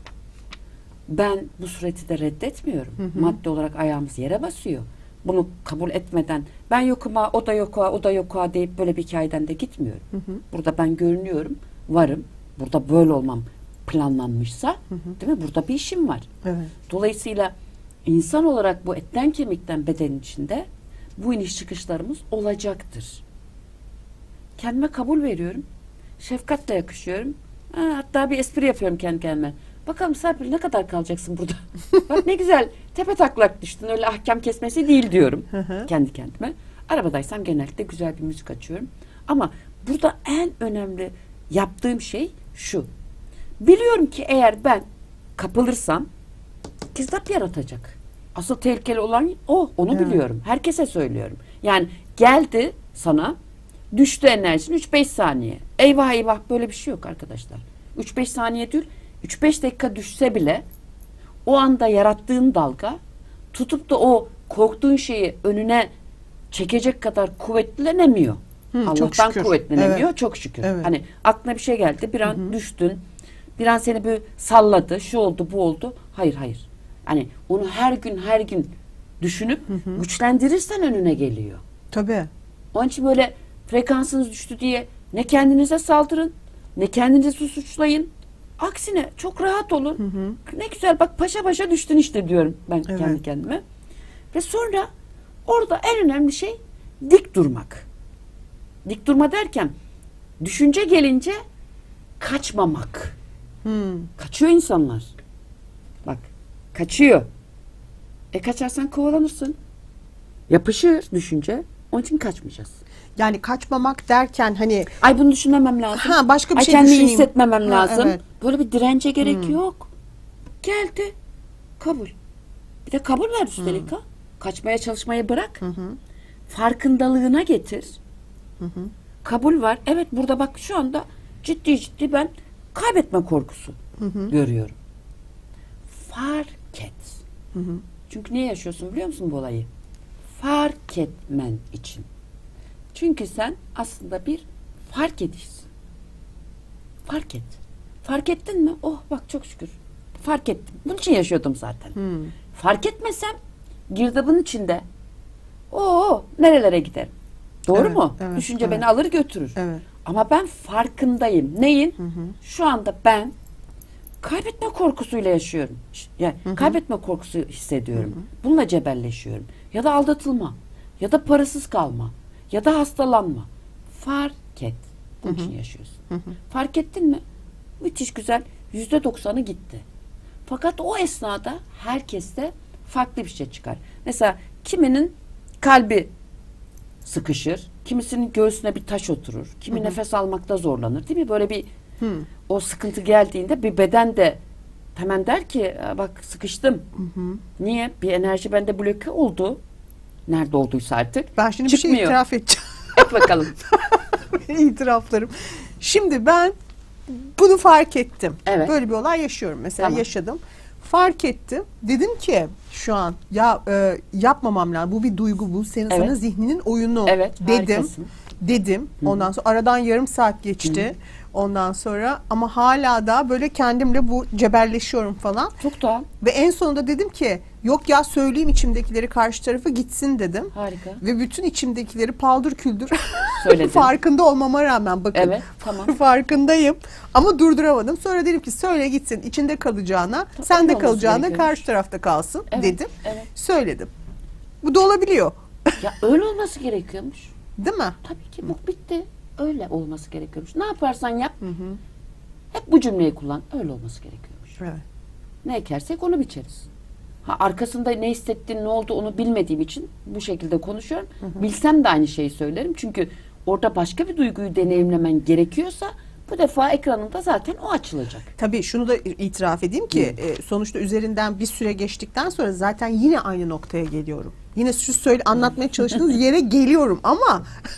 Ben bu sureti de reddetmiyorum. Hı hı. Madde olarak ayağımız yere basıyor. Bunu kabul etmeden ben yokum ha, o da yok ha, o da yok ha deyip böyle bir hikayeden de gitmiyorum. Hı hı. Burada ben görünüyorum, varım. Burada böyle olmam planlanmışsa, hı hı. değil mi? Burada bir işim var. Evet. Dolayısıyla insan olarak bu etten kemikten bedenin içinde bu iniş çıkışlarımız olacaktır. Kendime kabul veriyorum. Şefkatle yakışıyorum. Ha, hatta bir espri yapıyorum kendi kendime. Bakalım Serpil ne kadar kalacaksın burada? Bak ne güzel tepe taklak düştün. Öyle ahkam kesmesi değil diyorum kendi kendime. Arabadaysam genellikle güzel bir müzik açıyorum. Ama burada en önemli yaptığım şey şu. Biliyorum ki eğer ben kapılırsam girdap yaratacak. Asıl tehlikeli olan o. Onu evet. biliyorum. Herkese söylüyorum. Yani geldi sana düştü enerjin üç beş saniye. Eyvah eyvah böyle bir şey yok arkadaşlar. üç beş saniye değil. üç beş dakika düşse bile o anda yarattığın dalga tutup da o korktuğun şeyi önüne çekecek kadar kuvvetlenemiyor. Hı, Allah'tan kuvvetlenemiyor. Evet. Çok şükür. Evet. Hani aklına bir şey geldi. Bir an hı hı. düştün. Bir an seni bir salladı. Şu oldu bu oldu. Hayır hayır. Hani onu her gün her gün düşünüp hı hı. güçlendirirsen önüne geliyor. Tabii. Onun için böyle frekansınız düştü diye ne kendinize saldırın ne kendinizi suçlayın. Aksine çok rahat olun. Hı hı. Ne güzel bak paşa paşa düştün işte diyorum ben evet. kendi kendime. Ve sonra orada en önemli şey dik durmak. Dik durma derken düşünce gelince kaçmamak. Hmm. Kaçıyor insanlar. Bak kaçıyor. E kaçarsan kovalanırsın. Yapışır düşünce. Onun için kaçmayacağız. Yani kaçmamak derken hani ay bunu düşünmemem lazım. Ha başka bir ay, şey kendimi düşüneyim. hissetmemem ha, lazım. Evet. Böyle bir dirence gerek hmm. yok. Geldi. Kabul. Bir de kabul ver üstelik hmm. ha. Kaçmaya çalışmayı bırak. Hı hı. Farkındalığına getir. Hı hı. Kabul var. Evet burada bak şu anda ciddi ciddi ben kaybetme korkusu hı hı. görüyorum. Fark et. Hı hı. Çünkü niye yaşıyorsun biliyor musun bu olayı? Fark etmen için. Çünkü sen aslında bir fark edişsin. Fark et. Fark ettin mi? Oh bak çok şükür. Fark ettim. Bunun için yaşıyordum zaten. Hmm. Fark etmesem girdabın içinde Oo, nerelere giderim? Doğru Evet, mu? evet, Düşünce evet. beni alır götürür. Evet. Ama ben farkındayım. Neyin? Hı hı. Şu anda ben kaybetme korkusuyla yaşıyorum. Yani Hı hı. kaybetme korkusu hissediyorum. Bununla cebelleşiyorum. Ya da aldatılma. Ya da parasız kalma. Ya da hastalanma. Fark et. Bunun için yaşıyorsun. Hı hı. Fark ettin mi? Müthiş güzel. Yüzde doksanı gitti. Fakat o esnada herkeste farklı bir şey çıkar. Mesela kiminin kalbi sıkışır. Kimisinin göğsüne bir taş oturur. Kimi nefes almakta zorlanır. Değil mi? Böyle bir Hı. o sıkıntı geldiğinde bir beden de hemen der ki bak sıkıştım. Hı hı. Niye? Bir enerji bende bloke oldu. Nerede olduysa artık. Ben şimdi bir Çıkmıyor. şey itiraf edeceğim. Et bakalım. İtiraflarım. Şimdi ben bunu fark ettim. Evet. Böyle bir olay yaşıyorum. Mesela Tamam. yaşadım. Fark ettim. Dedim ki şu an ya e, yapmamam lazım. Bu bir duygu bu. Senin Evet. sana zihninin oyunu Evet, dedim. harikasın. Dedim. Ondan sonra aradan yarım saat geçti. Ondan sonra ama hala da böyle kendimle bu cebelleşiyorum falan. Çok doğal. Ve en sonunda dedim ki yok ya söyleyeyim içimdekileri karşı tarafa gitsin dedim. Harika. Ve bütün içimdekileri paldır küldür Söyledin. farkında olmama rağmen bakın Evet, tamam. farkındayım ama durduramadım. Sonra dedim ki söyle gitsin içinde kalacağına Tabii sen de olması kalacağına gerekiyormuş. karşı tarafta kalsın Evet, dedim. evet. Söyledim. Bu da olabiliyor. Ya öyle olması gerekiyormuş. Değil mi? Tabii ki bu bitti. Öyle olması gerekiyormuş. Ne yaparsan yap. Hep bu cümleyi kullan. Öyle olması gerekiyormuş. Evet. Ne ekersek onu biçeriz. Ha, arkasında ne hissettiğin, ne oldu onu bilmediğim için bu şekilde konuşuyorum. Bilsem de aynı şeyi söylerim. Çünkü orada başka bir duyguyu deneyimlemen gerekiyorsa bu defa ekranında zaten o açılacak. Tabii şunu da itiraf edeyim ki e, sonuçta üzerinden bir süre geçtikten sonra zaten yine aynı noktaya geliyorum. Yine şu söyle anlatmaya çalıştığınız yere geliyorum ama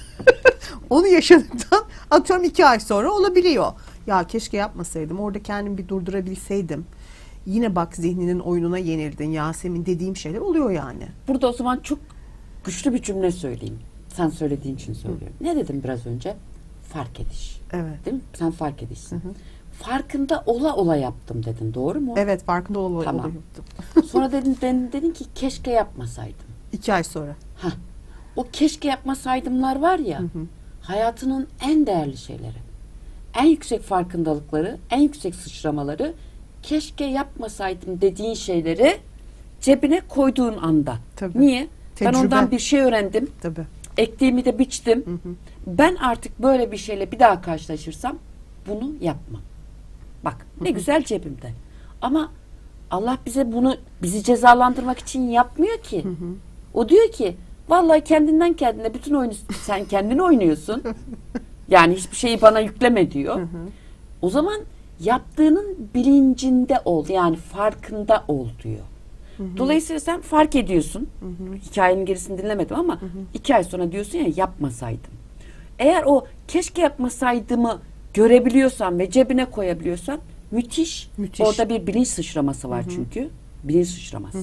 onu yaşadıktan atıyorum iki ay sonra olabiliyor. Ya keşke yapmasaydım. Orada kendimi bir durdurabilseydim. Yine bak zihninin oyununa yenildin Yasemin dediğim şeyler oluyor yani. Burada o zaman çok güçlü bir cümle söyleyeyim. Sen söylediğin için söylüyorum. Ne dedim biraz önce? Fark ediş. Evet. Değil mi? Sen fark edişsin. Farkında ola ola yaptım dedin. Doğru mu? Evet farkında ol Tamam. oluyorum. Sonra dedin, dedin, dedin ki keşke yapmasaydım. İki ay sonra. Hah. O keşke yapmasaydımlar var ya, hayatının en değerli şeyleri. En yüksek farkındalıkları, en yüksek sıçramaları, keşke yapmasaydım dediğin şeyleri cebine koyduğun anda. Tabii. Niye? Ben Tecrübe. ondan bir şey öğrendim. Tabii. Ektiğimi de biçtim. Ben artık böyle bir şeyle bir daha karşılaşırsam bunu yapmam. Bak ne güzel cebimde. Ama Allah bize bunu bizi cezalandırmak için yapmıyor ki. O diyor ki vallahi kendinden kendine bütün oyunu sen kendini oynuyorsun. Yani hiçbir şeyi bana yükleme diyor. O zaman yaptığının bilincinde ol. Yani farkında ol diyor. Dolayısıyla sen fark ediyorsun. Hikayenin gerisini dinlemedim ama iki ay sonra diyorsun ya yapmasaydım. Eğer o keşke yapmasaydımı görebiliyorsan ve cebine koyabiliyorsan müthiş. Müthiş. Orada bir bilinç sıçraması var çünkü. Bilinç sıçraması.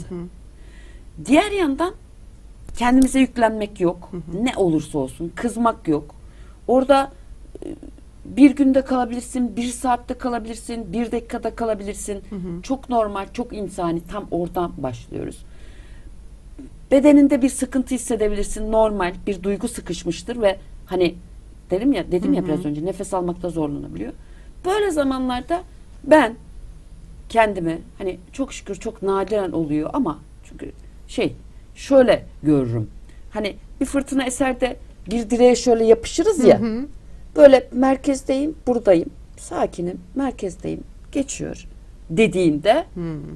Diğer yandan kendimize yüklenmek yok. Ne olursa olsun. Kızmak yok. Orada e, bir günde kalabilirsin, bir saatte kalabilirsin, bir dakikada kalabilirsin. Çok normal, çok insani. Tam oradan başlıyoruz. Bedeninde bir sıkıntı hissedebilirsin. Normal bir duygu sıkışmıştır ve hani dedim ya dedim ya biraz önce nefes almakta zorlanabiliyor. Böyle zamanlarda ben kendimi hani çok şükür çok nadiren oluyor ama çünkü şey şöyle görürüm. Hani bir fırtına eser de bir direğe şöyle yapışırız ya. Böyle merkezdeyim, buradayım. Sakinim, merkezdeyim. Geçiyor dediğinde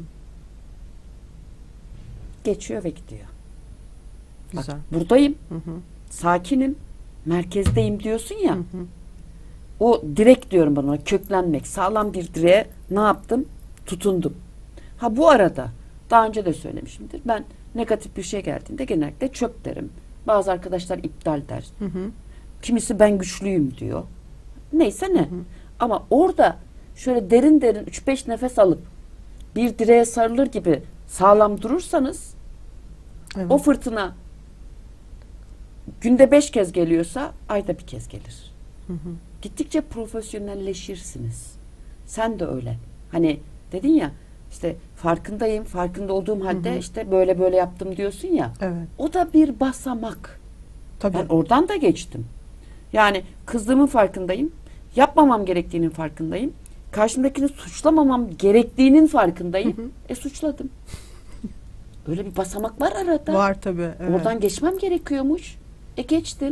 geçiyor ve gidiyor. Güzel. Bak, buradayım. Sakinim, merkezdeyim diyorsun ya. O direk diyorum ben ona, köklenmek. Sağlam bir direğe ne yaptım? Tutundum. Ha bu arada daha önce de söylemişimdir. Ben negatif bir şey geldiğinde genellikle çöp derim. Bazı arkadaşlar iptal der. Hı hı. Kimisi ben güçlüyüm diyor. Neyse ne. Ama orada şöyle derin derin üç beş nefes alıp bir direğe sarılır gibi sağlam durursanız Evet. o fırtına günde beş kez geliyorsa ayda bir kez gelir. Gittikçe profesyonelleşirsiniz. Sen de öyle. Hani dedin ya işte farkındayım, farkında olduğum halde hı hı. işte böyle böyle yaptım diyorsun ya. Evet. O da bir basamak. Tabii. Ben oradan da geçtim. Yani kızdığımın farkındayım. Yapmamam gerektiğinin farkındayım. Karşımdakini suçlamamam gerektiğinin farkındayım. Hı hı. E suçladım. Öyle bir basamak var arada. Var tabii. Evet. Oradan geçmem gerekiyormuş. E geçtim.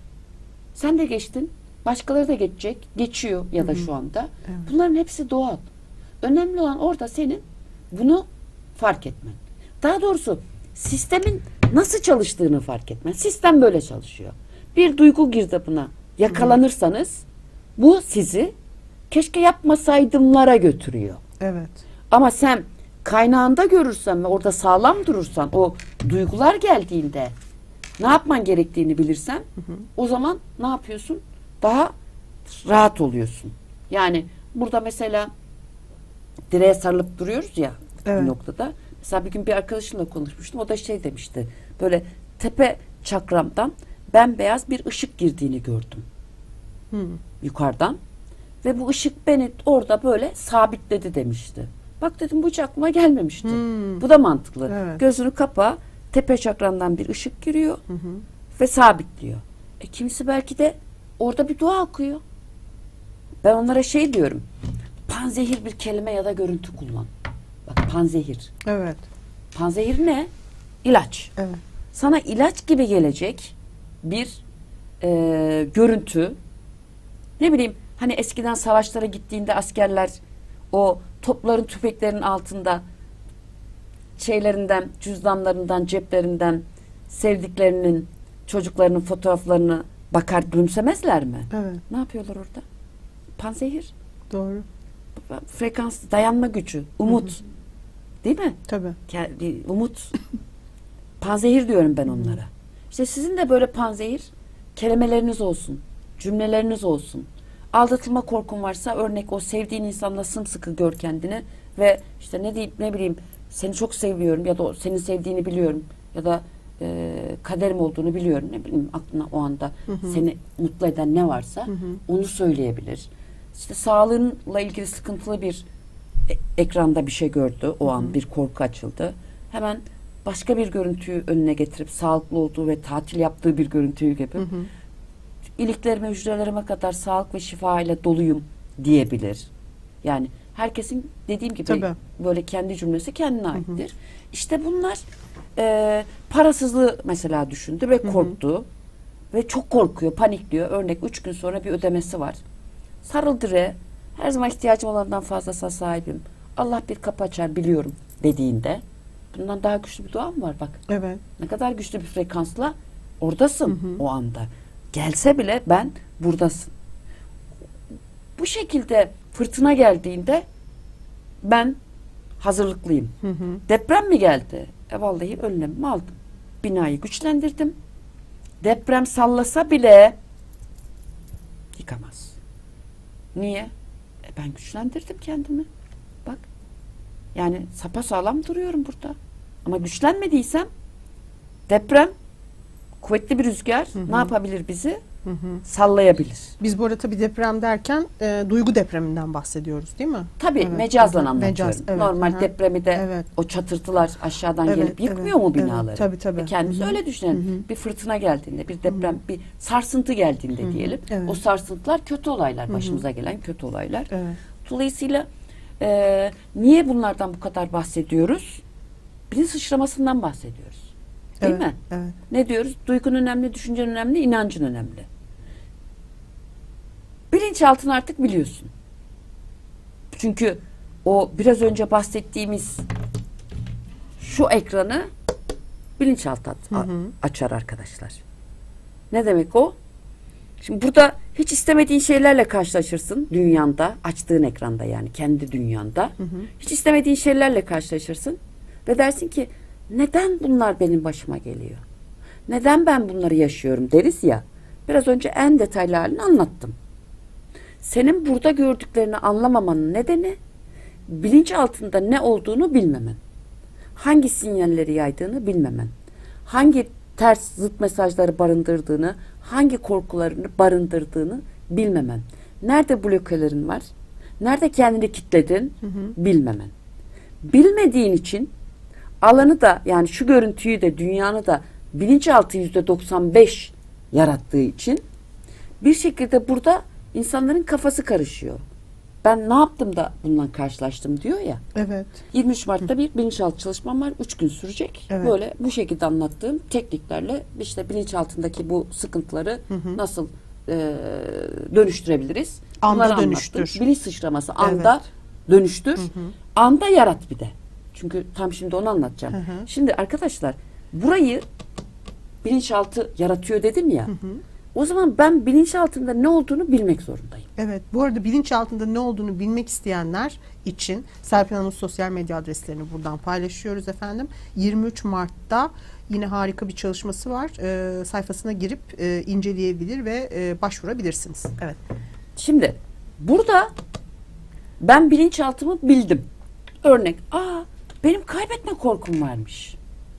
Sen de geçtin. Başkaları da geçecek. Geçiyor ya da hı hı. şu anda. Evet. Bunların hepsi doğal. Önemli olan orada senin bunu fark etmen. Daha doğrusu sistemin nasıl çalıştığını fark etmen. Sistem böyle çalışıyor. Bir duygu girdabına yakalanırsanız hı hı. bu sizi keşke yapmasaydımlara götürüyor. Evet. Ama sen kaynağında görürsen ve orada sağlam durursan, o duygular geldiğinde ne yapman gerektiğini bilirsen hı hı. o zaman ne yapıyorsun? Daha rahat oluyorsun. Yani burada mesela direğe sarılıp duruyoruz ya evet. bir noktada. Mesela bir gün bir arkadaşımla konuşmuştum. O da şey demişti. Böyle tepe çakramdan bembeyaz bir ışık girdiğini gördüm. Hı. Yukarıdan. Ve bu ışık beni orada böyle sabitledi demişti. Bak dedim bu hiç aklıma gelmemişti. Hmm. Bu da mantıklı. Evet. Gözünü kapa, tepe çakrandan bir ışık giriyor hı hı. ve sabitliyor. E kimisi belki de orada bir dua okuyor. Ben onlara şey diyorum. Panzehir bir kelime ya da görüntü kullan. Bak panzehir. Evet. Panzehir ne? İlaç. Evet. Sana ilaç gibi gelecek bir e, görüntü. Ne bileyim hani eskiden savaşlara gittiğinde askerler o topların, tüfeklerin altında şeylerinden, cüzdanlarından, ceplerinden sevdiklerinin, çocuklarının fotoğraflarını bakar gülümsemezler mi? Evet. Ne yapıyorlar orada? Panzehir. Doğru. Frekans, dayanma gücü, umut. Hı hı. Değil mi? Tabii. Umut. Panzehir diyorum ben onlara. İşte sizin de böyle panzehir kelimeleriniz olsun, cümleleriniz olsun. Aldatılma korkun varsa örnek o sevdiğin insanla sımsıkı gör kendini ve işte ne deyip ne bileyim seni çok seviyorum ya da o, senin sevdiğini biliyorum ya da e, kaderim olduğunu biliyorum ne bileyim aklına o anda hı hı. seni mutlu eden ne varsa hı hı. onu söyleyebilir. İşte sağlığınla ilgili sıkıntılı bir e, ekranda bir şey gördü o an hı hı. bir korku açıldı. Hemen başka bir görüntüyü önüne getirip sağlıklı olduğu ve tatil yaptığı bir görüntüyü gibi hı hı. iliklerime, hücrelerime kadar sağlık ve şifa ile doluyum diyebilir. Yani herkesin dediğim gibi Tabii. böyle kendi cümlesi kendine aittir. Hı hı. İşte bunlar e, parasızlığı mesela düşündü ve korktu. Hı hı. Ve çok korkuyor, panikliyor. Örnek üç gün sonra bir ödemesi var. Sarıl direğe, her zaman ihtiyacım olandan fazlası sahibim. Allah bir kapı açar biliyorum dediğinde bundan daha güçlü bir dua mı var bak. Evet. Ne kadar güçlü bir frekansla oradasın hı hı. o anda. Gelse bile ben buradasın. Bu şekilde fırtına geldiğinde ben hazırlıklıyım. Hı hı. Deprem mi geldi? E vallahi önlemimi aldım. Binayı güçlendirdim. Deprem sallasa bile yıkamaz. Niye? E ben güçlendirdim kendimi. Bak. Yani sapasağlam duruyorum burada. Ama güçlenmediysem deprem kuvvetli bir rüzgar hı hı. ne yapabilir bizi? Hı hı. Sallayabilir. Biz bu arada tabii deprem derken e, duygu depreminden bahsediyoruz değil mi? Tabii evet. mecazla anlatıyorum. Mecaz, evet. Normal hı. depremi de evet. o çatırtılar aşağıdan evet, gelip yıkmıyor evet, mu binaları? Evet, tabii tabii. E kendimizi hı hı. öyle düşünelim. Hı hı. Bir fırtına geldiğinde, bir deprem, hı hı. bir sarsıntı geldiğinde hı hı. diyelim. Evet. O sarsıntılar kötü olaylar. Hı hı. Başımıza gelen kötü olaylar. Evet. Dolayısıyla e, niye bunlardan bu kadar bahsediyoruz? Bilinç sıçramasından bahsediyoruz. Değil evet, mi? Evet. Ne diyoruz? Duygun önemli, düşüncen önemli, inancın önemli. Bilinçaltını artık biliyorsun. Çünkü o biraz önce bahsettiğimiz şu ekranı bilinçaltı hı hı. açar arkadaşlar. Ne demek o? Şimdi burada hiç istemediğin şeylerle karşılaşırsın dünyanda, açtığın ekranda yani kendi dünyanda. Hı hı. Hiç istemediğin şeylerle karşılaşırsın ve dersin ki neden bunlar benim başıma geliyor? Neden ben bunları yaşıyorum deriz ya. Biraz önce en detaylı halini anlattım. Senin burada gördüklerini anlamamanın nedeni bilinç altında ne olduğunu bilmemen. Hangi sinyalleri yaydığını bilmemen. Hangi ters zıt mesajları barındırdığını, hangi korkularını barındırdığını bilmemen. Nerede blokelerin var? Nerede kendini kitledin? Hı hı. Bilmemen. bilmediğin için alanı da, yani şu görüntüyü de, dünyanı da bilinçaltı yüzde doksan beş yarattığı için bir şekilde burada insanların kafası karışıyor. Ben ne yaptım da bununla karşılaştım diyor ya. Evet. yirmi üç Mart'ta bir bilinçaltı çalışmam var. üç gün sürecek. Evet. Böyle bu şekilde anlattığım tekniklerle işte bilinçaltındaki bu sıkıntıları Hı hı. nasıl e, dönüştürebiliriz? Anda Bunları dönüştür. anlattım. Bilinç sıçraması anda Evet. dönüştür. Hı hı. Anda yarat bir de. Çünkü tam şimdi onu anlatacağım. Hı hı. Şimdi arkadaşlar, burayı bilinçaltı yaratıyor dedim ya. Hı hı. O zaman ben bilinçaltında ne olduğunu bilmek zorundayım. Evet. Bu arada bilinçaltında ne olduğunu bilmek isteyenler için Serpil Hanım'ın sosyal medya adreslerini buradan paylaşıyoruz efendim. yirmi üç Mart'ta yine harika bir çalışması var. Ee, sayfasına girip e, inceleyebilir ve e, başvurabilirsiniz. Evet. Şimdi burada ben bilinçaltımı bildim. Örnek, aa benim kaybetme korkum varmış.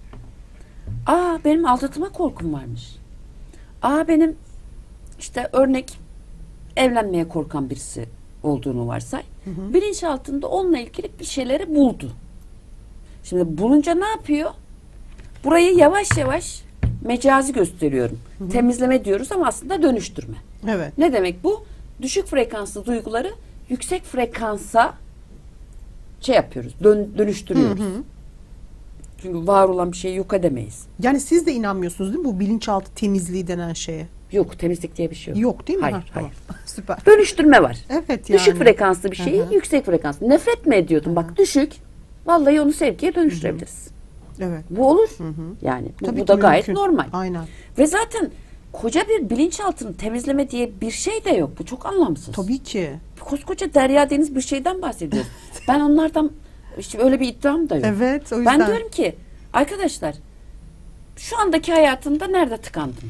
Aa benim aldatma korkum varmış. Aa benim işte örnek evlenmeye korkan birisi olduğunu varsay. Hı hı. Bilinçaltında onunla ilgili bir şeyleri buldu. Şimdi bulunca ne yapıyor? Burayı yavaş yavaş mecazi gösteriyorum. Hı hı. Temizleme diyoruz ama aslında dönüştürme. Evet. Ne demek bu? Düşük frekanslı duyguları yüksek frekansa şey yapıyoruz, dön, dönüştürüyoruz. Hı hı. Çünkü var olan bir şeyi yok edemeyiz. Yani siz de inanmıyorsunuz değil mi bu bilinçaltı temizliği denen şeye? Yok, temizlik diye bir şey yok. Yok değil mi? Hayır, Ha, tamam. hayır. Süper. Dönüştürme var. Evet yani. Düşük frekanslı bir şeyi Hı hı. yüksek frekanslı. Nefret mi ediyordun? Bak düşük. Vallahi onu sevgiye dönüştürebiliriz. Evet. Bu olur. Hı hı. Yani bu, Tabii bu ki da gayet mümkün. normal. Aynen. Ve zaten koca bir bilinçaltını temizleme diye bir şey de yok. Bu çok anlamsız. Tabii ki. Koskoca derya deniz bir şeyden bahsediyoruz. Ben onlardan işte öyle bir iddiam da yok. Evet o yüzden. Ben diyorum ki arkadaşlar, şu andaki hayatında nerede tıkandın?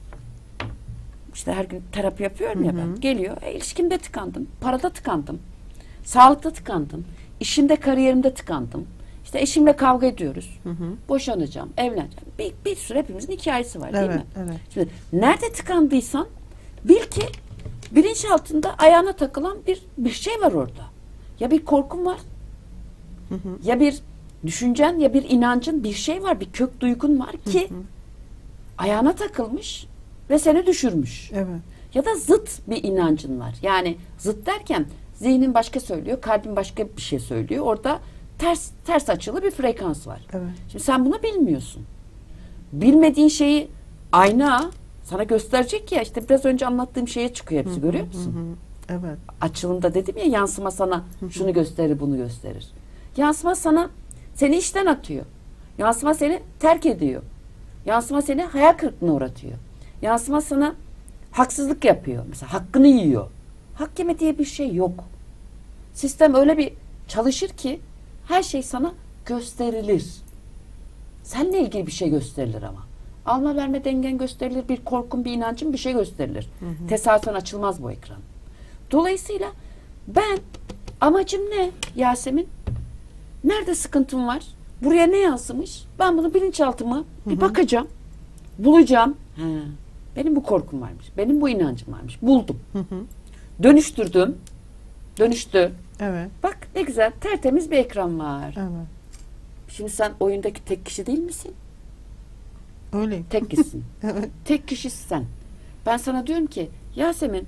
İşte her gün terapi yapıyorum ya Hı hı. ben. Geliyor. E, ilişkimde tıkandım. Parada tıkandım. Sağlıkta tıkandım. İşimde, kariyerimde tıkandım. İşte eşimle kavga ediyoruz. Hı hı. Boşanacağım, evleneceğim. Bir, bir sürü hepimizin hikayesi var değil Evet, mi? evet. Şimdi nerede tıkandıysan bil ki bilinçaltında ayağına takılan bir bir şey var orada. Ya bir korkun var. Hı hı. Ya bir düşüncen, ya bir inancın, bir şey var, bir kök duygun var ki Hı hı. ayağına takılmış ve seni düşürmüş. Evet. Ya da zıt bir inancın var. Yani zıt derken zihnin başka söylüyor, kalbin başka bir şey söylüyor. Orada ters ters açılı bir frekans var. Evet. Şimdi sen bunu bilmiyorsun. Bilmediğin şeyi ayna sana gösterecek ya, işte biraz önce anlattığım şeye çıkıyor hepsi, görüyor musun? Hı hı. Evet. Açılımda dedim ya, yansıma sana şunu gösterir, bunu gösterir. Yansıma sana seni işten atıyor. Yansıma seni terk ediyor. Yansıma seni hayal kırıklığına uğratıyor. Yansıma sana haksızlık yapıyor. Mesela hakkını yiyor. Hak yeme diye bir şey yok. Sistem öyle bir çalışır ki her şey sana gösterilir. Seninle ilgili bir şey gösterilir ama. Alma verme dengen gösterilir. Bir korkun, bir inancın, bir şey gösterilir. Hı hı. Tesadüfen açılmaz bu ekran. Dolayısıyla ben amacım ne Yasemin? Nerede sıkıntım var? Buraya ne yansımış? Ben bunu bilinçaltıma bir Hı hı. bakacağım. Bulacağım. He, benim bu korkum varmış. Benim bu inancım varmış. Buldum. Hı hı. Dönüştürdüm. Dönüştü. Evet. Bak ne güzel, tertemiz bir ekran var. Evet. Şimdi sen oyundaki tek kişi değil misin? Öyle. Tek kişisin. Evet. Tek kişisin sen. Ben sana diyorum ki Yasemin,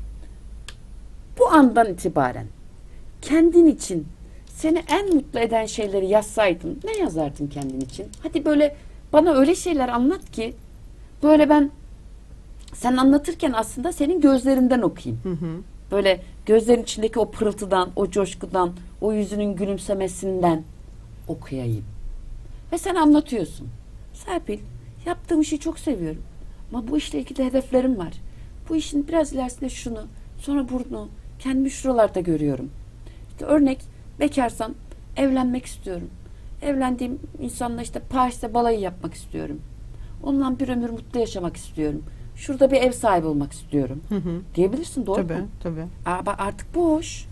bu andan itibaren kendin için seni en mutlu eden şeyleri yazsaydın ne yazardın kendin için? Hadi böyle bana öyle şeyler anlat ki böyle ben sen anlatırken aslında senin gözlerinden okuyayım. Hı hı. Böyle gözlerin içindeki o pırıltıdan, o coşkudan, o yüzünün gülümsemesinden okuyayım. Ve sen anlatıyorsun. Serpil, yaptığım işi çok seviyorum. Ama bu işle ilgili hedeflerim var. Bu işin biraz ilerisinde şunu, sonra bunu, kendimi şuralarda görüyorum. İşte örnek, bekarsan evlenmek istiyorum. Evlendiğim insanla işte Paris'te balayı yapmak istiyorum. Onunla bir ömür mutlu yaşamak istiyorum. Şurada bir ev sahibi olmak istiyorum. Hı hı. Diyebilirsin, doğru Tabii, mu? tabii. Aa, bak artık boş.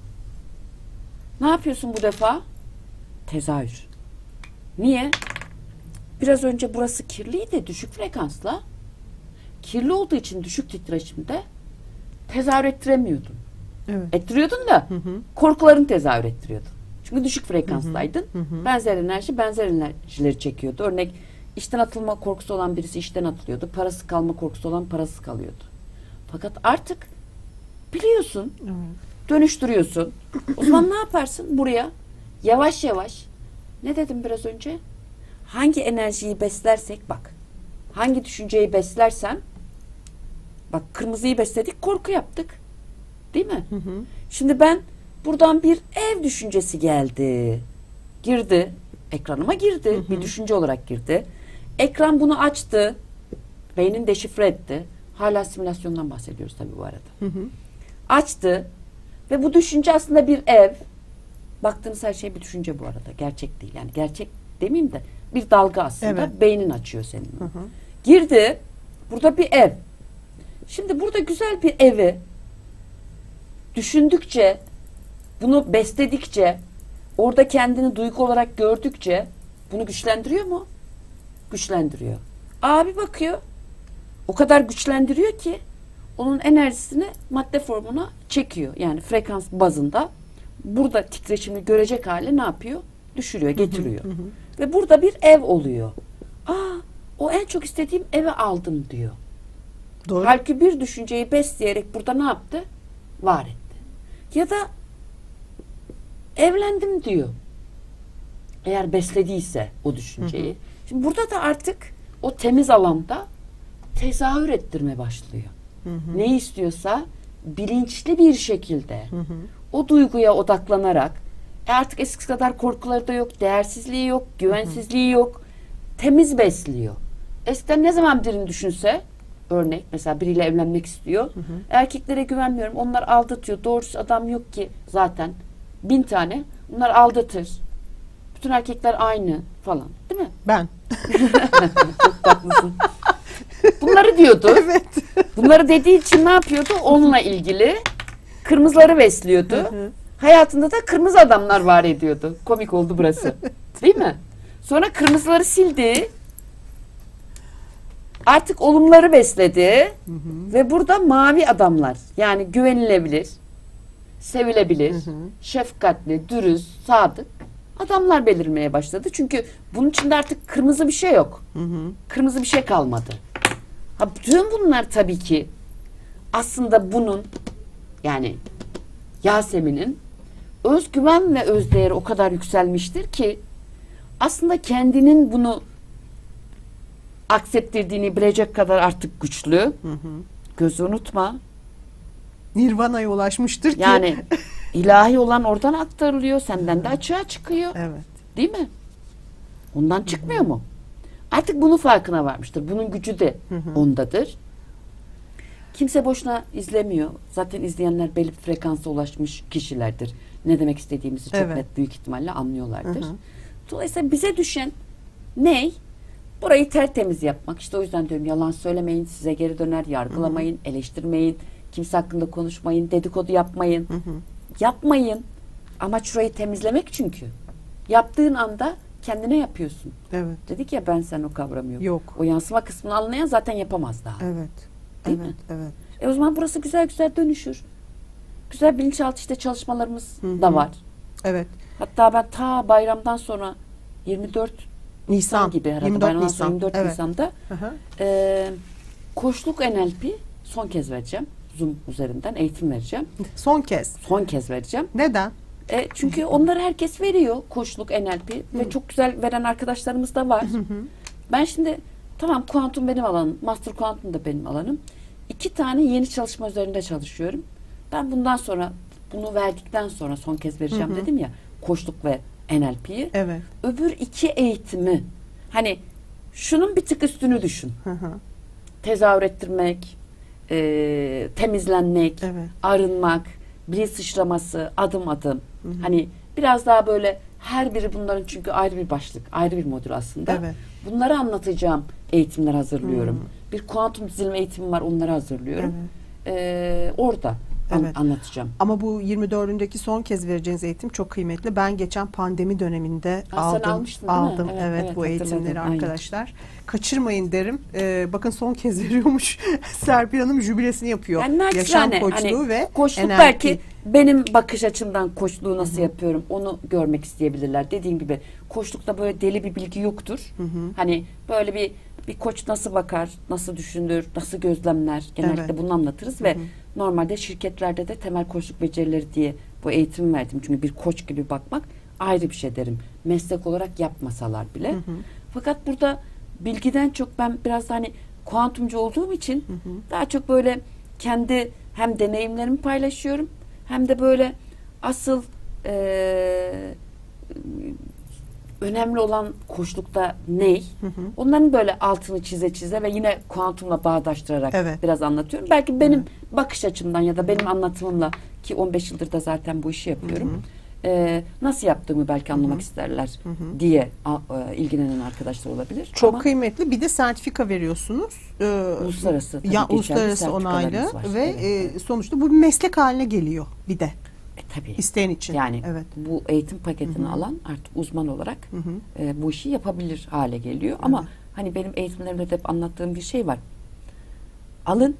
Ne yapıyorsun bu defa? Tezahür. Niye? Biraz önce burası kirliydi, düşük frekansla. Kirli olduğu için düşük titreşimde tezahür ettiremiyordun. Evet. Ettiriyordun da Hı hı. korkuların tezahür ettiriyordun. Çünkü düşük frekanstaydın. Hı hı. Benzer enerji benzer enerjileri çekiyordu. Örnek işten atılma korkusu olan birisi işten atılıyordu. Parası kalma korkusu olan parası kalıyordu. Fakat artık biliyorsun, evet. dönüştürüyorsun. O zaman ne yaparsın? Buraya yavaş yavaş, ne dedim biraz önce? Hangi enerjiyi beslersek bak, hangi düşünceyi beslersen, bak kırmızıyı besledik, korku yaptık. Değil mi? Hı hı. Şimdi ben buradan bir ev düşüncesi geldi. Girdi. Ekranıma girdi. Hı hı. Bir düşünce olarak girdi. Ekran bunu açtı. Beynin deşifre etti. Hala simülasyondan bahsediyoruz tabii bu arada. Hı hı. Açtı. Ve bu düşünce aslında bir ev. Baktığınız her şey bir düşünce bu arada. Gerçek değil. Yani gerçek demeyeyim de bir dalga aslında. Evet. Beynin açıyor senin. Hı hı. Girdi. Burada bir ev. Şimdi burada güzel bir evi düşündükçe, bunu besledikçe, orada kendini duygu olarak gördükçe bunu güçlendiriyor mu? Güçlendiriyor. Abi bakıyor. O kadar güçlendiriyor ki onun enerjisini madde formuna çekiyor. Yani frekans bazında burada titreşimini görecek hale ne yapıyor? Düşürüyor, getiriyor. Hı hı hı. Ve burada bir ev oluyor. Aa, o en çok istediğim evi aldım diyor. Doğru. Halbuki bir düşünceyi besleyerek burada ne yaptı? Var etti. Ya da evlendim diyor. Eğer beslediyse o düşünceyi. Hı hı. Şimdi burada da artık o temiz alanda tezahür ettirme başlıyor. Hı hı. Ne istiyorsa bilinçli bir şekilde hı hı. o duyguya odaklanarak e artık eskisi kadar korkuları da yok, değersizliği yok, güvensizliği hı hı. yok. Temiz besliyor. Eskiden ne zaman birini düşünse, örnek mesela biriyle evlenmek istiyor. Hı hı. Erkeklere güvenmiyorum. Onlar aldatıyor. Doğrusu adam yok ki zaten. Bin tane. Bunlar aldatır. Bütün erkekler aynı falan. Değil mi? Ben. Çok tatlısın. Bunları diyordu. Evet. Bunları dediği için ne yapıyordu? Onunla ilgili kırmızıları besliyordu. Hı hı. Hayatında da kırmızı adamlar var ediyordu. Komik oldu burası. Değil mi? Sonra kırmızıları sildi. Artık olumları besledi. Hı hı. Ve burada mavi adamlar, yani güvenilebilir, sevilebilir, hı hı. şefkatli, dürüst, sadık adamlar belirmeye başladı. Çünkü bunun içinde artık kırmızı bir şey yok. Hı hı. Kırmızı bir şey kalmadı. Ha, bütün bunlar tabii ki aslında bunun, yani Yasemin'in özgüven ve özdeğeri o kadar yükselmiştir ki aslında kendinin bunu aksettirdiğini bilecek kadar artık güçlü. Hı hı. Gözü unutma. Nirvana'ya ulaşmıştır ki. Yani ilahi olan oradan aktarılıyor. Senden de açığa çıkıyor. Evet. Değil mi? Ondan çıkmıyor hı hı. mu? Artık bunun farkına varmıştır. Bunun gücü de hı hı. ondadır. Kimse boşuna izlemiyor. Zaten izleyenler belli bir frekansa ulaşmış kişilerdir. Ne demek istediğimizi çok evet. net büyük ihtimalle anlıyorlardır. Hı hı. Dolayısıyla bize düşen ne? Burayı tertemiz yapmak. İşte o yüzden diyorum, yalan söylemeyin, size geri döner, yargılamayın, hı hı. eleştirmeyin, kimse hakkında konuşmayın, dedikodu yapmayın. Hı hı. Yapmayın. Amaç şurayı temizlemek çünkü. Yaptığın anda kendine yapıyorsun. Evet. Dedik ya, ben sen o kavramı yok. Yok. O yansıma kısmını anlayan zaten yapamaz daha. Evet. Değil evet, mi? evet. E o zaman burası güzel güzel dönüşür. Güzel bilinçaltı işte çalışmalarımız hı hı. da var. Evet. Hatta ben ta bayramdan sonra yirmi dört Nisan gibi herhalde. yirmi dört Nisan. yirmi dört evet. Nisan'da e, koçluk N L P son kez vereceğim. Zoom üzerinden eğitim vereceğim. Son kez? Son kez vereceğim. Neden? E, çünkü onları herkes veriyor. Koçluk N L P. Hı. Ve çok güzel veren arkadaşlarımız da var. Hı hı. Ben şimdi tamam, kuantum benim alanım. Master kuantum da benim alanım. İki tane yeni çalışma üzerinde çalışıyorum. Ben bundan sonra, bunu verdikten sonra son kez vereceğim hı hı. dedim ya. Koçluk ve N L P'yi. Evet. Öbür iki eğitimi, hani şunun bir tık üstünü düşün. Hı hı. Tezahür ettirmek, e, temizlenmek, evet. arınmak, bilinç sıçraması, adım adım. Hı hı. Hani biraz daha böyle, her biri bunların çünkü ayrı bir başlık, ayrı bir modül aslında. Evet. Bunları anlatacağım eğitimler hazırlıyorum. Hı. Bir kuantum dizilme eğitimi var, onları hazırlıyorum. Evet. Ee, orada. an- evet. anlatacağım. Ama bu yirmi dördündeki son kez vereceğiniz eğitim çok kıymetli. Ben geçen pandemi döneminde Ha, sen aldım. almıştın, değil mi? aldım. Evet, Evet, evet, bu hatırladım. eğitimleri Aynen. arkadaşlar. Kaçırmayın derim. Ee, bakın son kez veriyormuş. Serpil Hanım jübilesini yapıyor. Yani Yaşam naçizane, koçluğu hani ve koçluk N L P. belki benim bakış açımdan koçluğu nasıl yapıyorum onu görmek isteyebilirler. Dediğim gibi koçlukta böyle deli bir bilgi yoktur. Hani böyle bir bir koç nasıl bakar, nasıl düşünür, nasıl gözlemler genellikle Evet. bunu anlatırız ve normalde şirketlerde de temel koçluk becerileri diye bu eğitimi verdim. Çünkü bir koç gibi bakmak ayrı bir şey derim. Meslek olarak yapmasalar bile. Fakat burada bilgiden çok ben biraz da hani kuantumcu olduğum için daha çok böyle kendi hem deneyimlerimi paylaşıyorum hem de böyle asıl eee, önemli olan koçlukta ney? Onların böyle altını çize çize ve yine kuantumla bağdaştırarak Evet. biraz anlatıyorum. Belki benim bakış açımdan ya da benim anlatımımla ki on beş yıldır da zaten bu işi yapıyorum. eee, nasıl yaptığımı belki anlamak isterler diye a- e, ilgilenen arkadaşlar olabilir. Çok Ama kıymetli. Bir de sertifika veriyorsunuz. Ee, uluslararası tabii ya geçerli uluslararası onaylı sertifikalarımız var. ve Evet, e, evet. sonuçta bu bir meslek haline geliyor bir de E, tabii. isteyen için. Yani evet. bu eğitim paketini alan artık uzman olarak e, bu işi yapabilir hale geliyor. Ama Evet. hani benim eğitimlerimde de hep anlattığım bir şey var. Alın.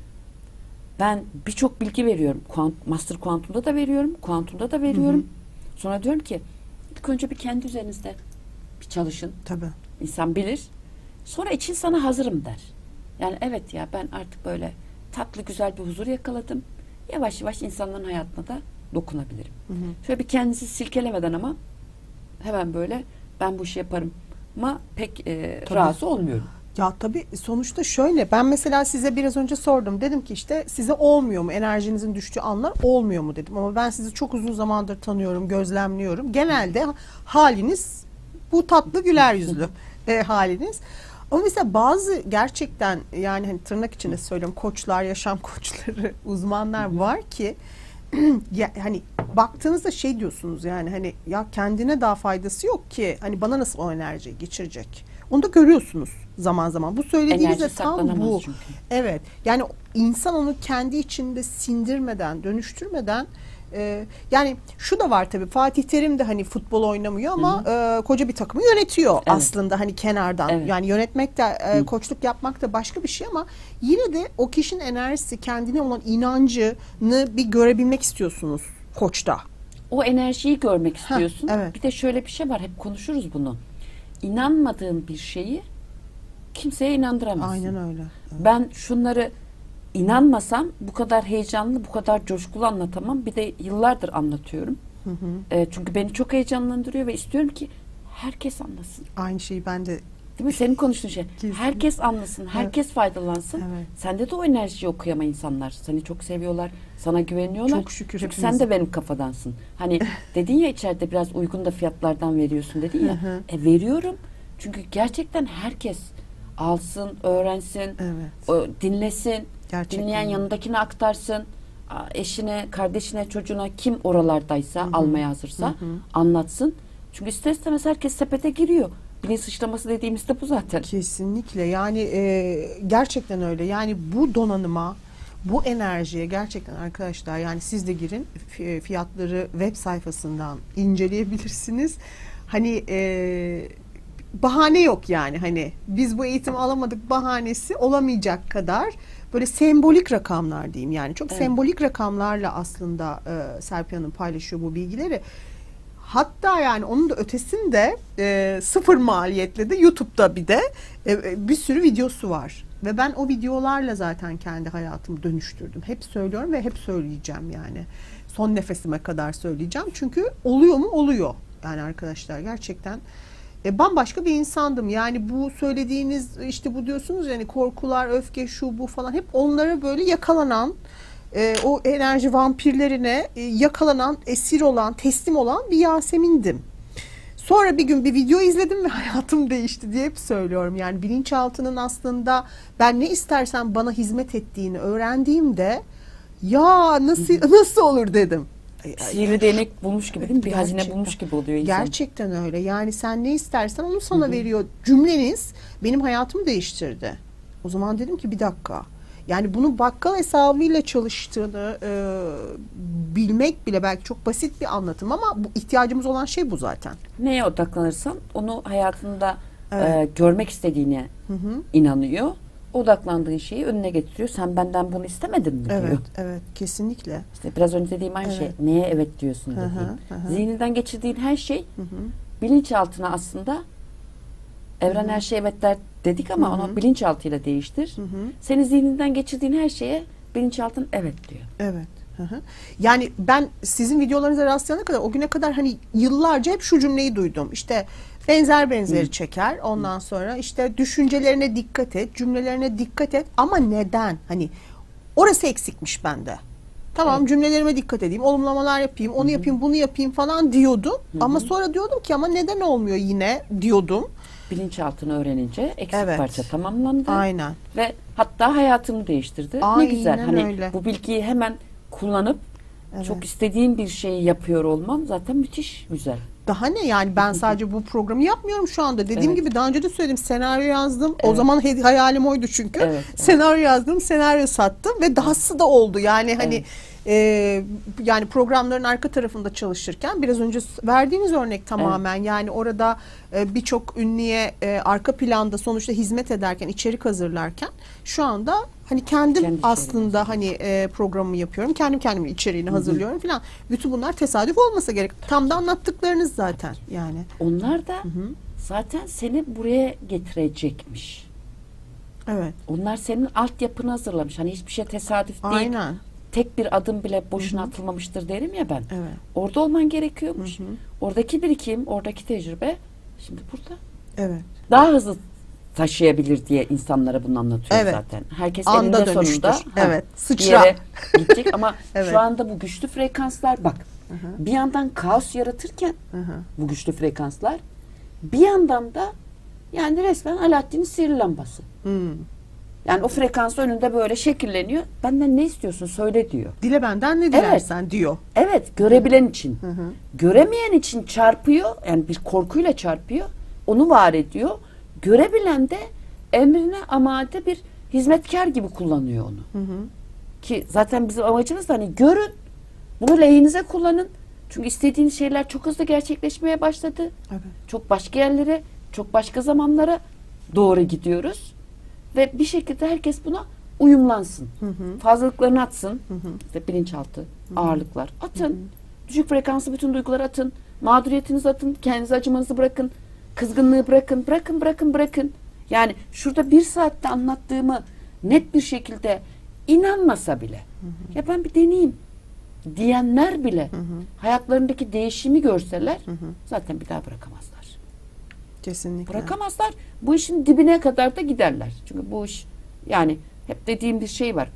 Ben birçok bilgi veriyorum. Kuant, Master Kuantum'da da veriyorum. Kuantum'da da veriyorum. Sonra diyorum ki ilk önce bir kendi üzerinizde bir çalışın. Tabii. İnsan bilir. Sonra için sana hazırım der. Yani evet ya ben artık böyle tatlı güzel bir huzur yakaladım. Yavaş yavaş insanların hayatına da dokunabilirim. Şöyle bir kendinizi silkelemeden ama hemen böyle ben bu işi yaparım ama pek e, Tabii. razı olmuyorum. Ya tabii sonuçta şöyle, ben mesela size biraz önce sordum, dedim ki işte size olmuyor mu, enerjinizin düştüğü anlar olmuyor mu dedim, ama ben sizi çok uzun zamandır tanıyorum, gözlemliyorum, genelde haliniz bu tatlı güler yüzlü e, haliniz. Ama mesela bazı gerçekten, yani hani tırnak içinde söylüyorum, koçlar, yaşam koçları, uzmanlar var ki ya, hani baktığınızda şey diyorsunuz, yani hani ya kendine daha faydası yok ki, hani bana nasıl o enerjiyi geçirecek? Onu da görüyorsunuz zaman zaman. Bu söylediğiniz de Enerji tam saklanamaz bu. çünkü. Evet. Yani insan onu kendi içinde sindirmeden, dönüştürmeden, e, yani şu da var tabii. Fatih Terim de hani futbol oynamıyor ama e, koca bir takımı yönetiyor Evet. aslında, hani kenardan. Evet. Yani yönetmek de e, koçluk yapmak da başka bir şey, ama yine de o kişinin enerjisi, kendine olan inancını bir görebilmek istiyorsunuz koçta. O enerjiyi görmek istiyorsun. evet. Bir de şöyle bir şey var. Hep konuşuruz bunu. İnanmadığın bir şeyi kimseye inandıramazsın. Aynen öyle. Evet. Ben şunları inanmasam bu kadar heyecanlı, bu kadar coşkulu anlatamam. Bir de yıllardır anlatıyorum. Hı hı. E, çünkü beni çok heyecanlandırıyor ve istiyorum ki herkes anlasın. Aynı şeyi ben de. Değil mi? Senin konuştuğun şey. Kesinlikle. Herkes anlasın, herkes faydalansın. Evet. Sende de o enerjiyi okuyama insanlar. Seni çok seviyorlar, sana güveniyorlar. Çok şükür Çünkü hepimiz. sen de benim kafadansın. Hani dedin ya içeride biraz uygun da fiyatlardan veriyorsun dedin ya. Hı hı. E veriyorum. Çünkü gerçekten herkes alsın, öğrensin, Evet. o, dinlesin. Gerçekten Dinleyen öyle. yanındakine aktarsın. A, Eşine, kardeşine, çocuğuna kim oralardaysa, almaya hazırsa anlatsın. Çünkü ister istemez herkes sepete giriyor. Bilinç sıçraması dediğimiz de bu zaten. Kesinlikle, yani e, gerçekten öyle. Yani bu donanıma, bu enerjiye gerçekten arkadaşlar, yani siz de girin, fi- fiyatları web sayfasından inceleyebilirsiniz. Hani e, bahane yok, yani hani biz bu eğitimi alamadık bahanesi olamayacak kadar böyle sembolik rakamlar diyeyim, yani çok Evet. sembolik rakamlarla aslında e, Serpil Hanım paylaşıyor bu bilgileri. Hatta yani onun da ötesinde e, sıfır maliyetle de YouTube'da bir de e, bir sürü videosu var. Ve ben o videolarla zaten kendi hayatımı dönüştürdüm. Hep söylüyorum ve hep söyleyeceğim yani. Son nefesime kadar söyleyeceğim. Çünkü oluyor mu? Oluyor. Yani arkadaşlar gerçekten e, bambaşka bir insandım. Yani bu söylediğiniz, işte bu diyorsunuz yani, korkular, öfke, şu bu falan, hep onlara böyle yakalanan, e, o enerji vampirlerine e, yakalanan, esir olan, teslim olan bir Yasemin'dim. Sonra bir gün bir video izledim ve hayatım değişti diye hep söylüyorum. Yani bilinçaltının aslında ben ne istersem bana hizmet ettiğini öğrendiğimde, ya nasıl nasıl olur dedim. Sihirli değnek bulmuş gibi değil mi? Bir hazine Gerçekten. bulmuş gibi oluyor insan. Gerçekten öyle. Yani sen ne istersen onu sana veriyor. Cümleniz benim hayatımı değiştirdi. O zaman dedim ki bir dakika. Yani bunun bakkal hesabıyla çalıştığını e, bilmek bile belki çok basit bir anlatım ama bu ihtiyacımız olan şey bu zaten. Neye odaklanırsan onu hayatında Evet. e, görmek istediğine Hı hı. inanıyor. Odaklandığın şeyi önüne getiriyor. Sen benden bunu istemedin mi Evet, diyor. evet, kesinlikle. İşte biraz önce dediğim aynı Evet. şey. Neye evet diyorsun Hı dediğim. hı, hı hı. Zihninden geçirdiğin her şey Hı hı. bilinçaltına aslında evren her şey evet der dedik ama Hı hı. onu bilinçaltıyla değiştir. Hı hı. Senin zihninden geçirdiğin her şeye bilinçaltın evet diyor. Evet. Hı hı. Yani ben sizin videolarınıza rastlayana kadar o güne kadar hani yıllarca hep şu cümleyi duydum. İşte benzer benzeri Hı. çeker. Ondan sonra işte düşüncelerine dikkat et, cümlelerine dikkat et. Ama neden? Hani orası eksikmiş bende. Tamam, Evet. cümlelerime dikkat edeyim, olumlamalar yapayım, onu yapayım, bunu yapayım falan diyordum. Ama sonra diyordum ki ama neden olmuyor yine diyordum. Bilinçaltını öğrenince eksik Evet. parça tamamlandı. Aynen. Ve hatta hayatımı değiştirdi. Aynen ne güzel. Hani öyle. bu bilgiyi hemen kullanıp Evet. çok istediğim bir şeyi yapıyor olmam zaten müthiş güzel. Daha ne yani, ben sadece bu programı yapmıyorum şu anda. Dediğim Evet. gibi daha önce de söyledim, senaryo yazdım. O Evet. zaman he- hayalim oydu çünkü. Evet, evet. Senaryo yazdım, senaryo sattım ve dahası da oldu. Yani hani Evet. e, yani programların arka tarafında çalışırken biraz önce s- verdiğiniz örnek tamamen yani orada e, birçok ünlüye e, arka planda sonuçta hizmet ederken, içerik hazırlarken şu anda hani kendim Kendi aslında hani e, programı yapıyorum. Kendim kendimin içeriğini hazırlıyorum falan. Bütün bunlar tesadüf olmasa gerek. Tam da anlattıklarınız zaten yani. Onlar da zaten seni buraya getirecekmiş. Evet. Onlar senin altyapını hazırlamış. Hani hiçbir şey tesadüf değil. Aynen. Tek bir adım bile boşuna atılmamıştır derim ya ben. Evet. Orada olman gerekiyormuş. Oradaki birikim, oradaki tecrübe şimdi burada. Evet. Daha hızlı taşıyabilir diye insanlara bunu anlatıyor Evet. zaten. Herkes Anda eninde dönüştür. sonunda ha, Evet. bir Sıçra. yere gidecek ama Evet. şu anda bu güçlü frekanslar bak bir yandan kaos yaratırken Hı hı. bu güçlü frekanslar bir yandan da yani resmen Alaaddin'in sihirli lambası. Hmm. Yani o frekans önünde böyle şekilleniyor. Benden ne istiyorsun söyle diyor. Dile benden ne dilersen diyor. Evet, görebilen için. Hı hı. Göremeyen için çarpıyor. Yani bir korkuyla çarpıyor. Onu var ediyor. Görebilen de emrine amade bir hizmetkar gibi kullanıyor onu. Hı hı. Ki zaten bizim amacımız da hani görün. Bunu lehinize kullanın. Çünkü istediğiniz şeyler çok hızlı gerçekleşmeye başladı. Evet. Çok başka yerlere, çok başka zamanlara doğru gidiyoruz. Ve bir şekilde herkes buna uyumlansın. Hı hı. Fazlalıklarını atsın. Hı hı. İşte bilinçaltı, ağırlıklar atın. Düşük frekanslı bütün duyguları atın. Mağduriyetinizi atın. Kendinize acımanızı bırakın. Kızgınlığı bırakın. Bırakın, bırakın, bırakın. Yani şurada bir saatte anlattığımı net bir şekilde inanmasa bile ya ben bir deneyeyim diyenler bile hayatlarındaki değişimi görseler zaten bir daha bırakamazlar. Kesinlikle. Bırakamazlar. Bu işin dibine kadar da giderler. Çünkü bu iş yani hep dediğim bir şey var.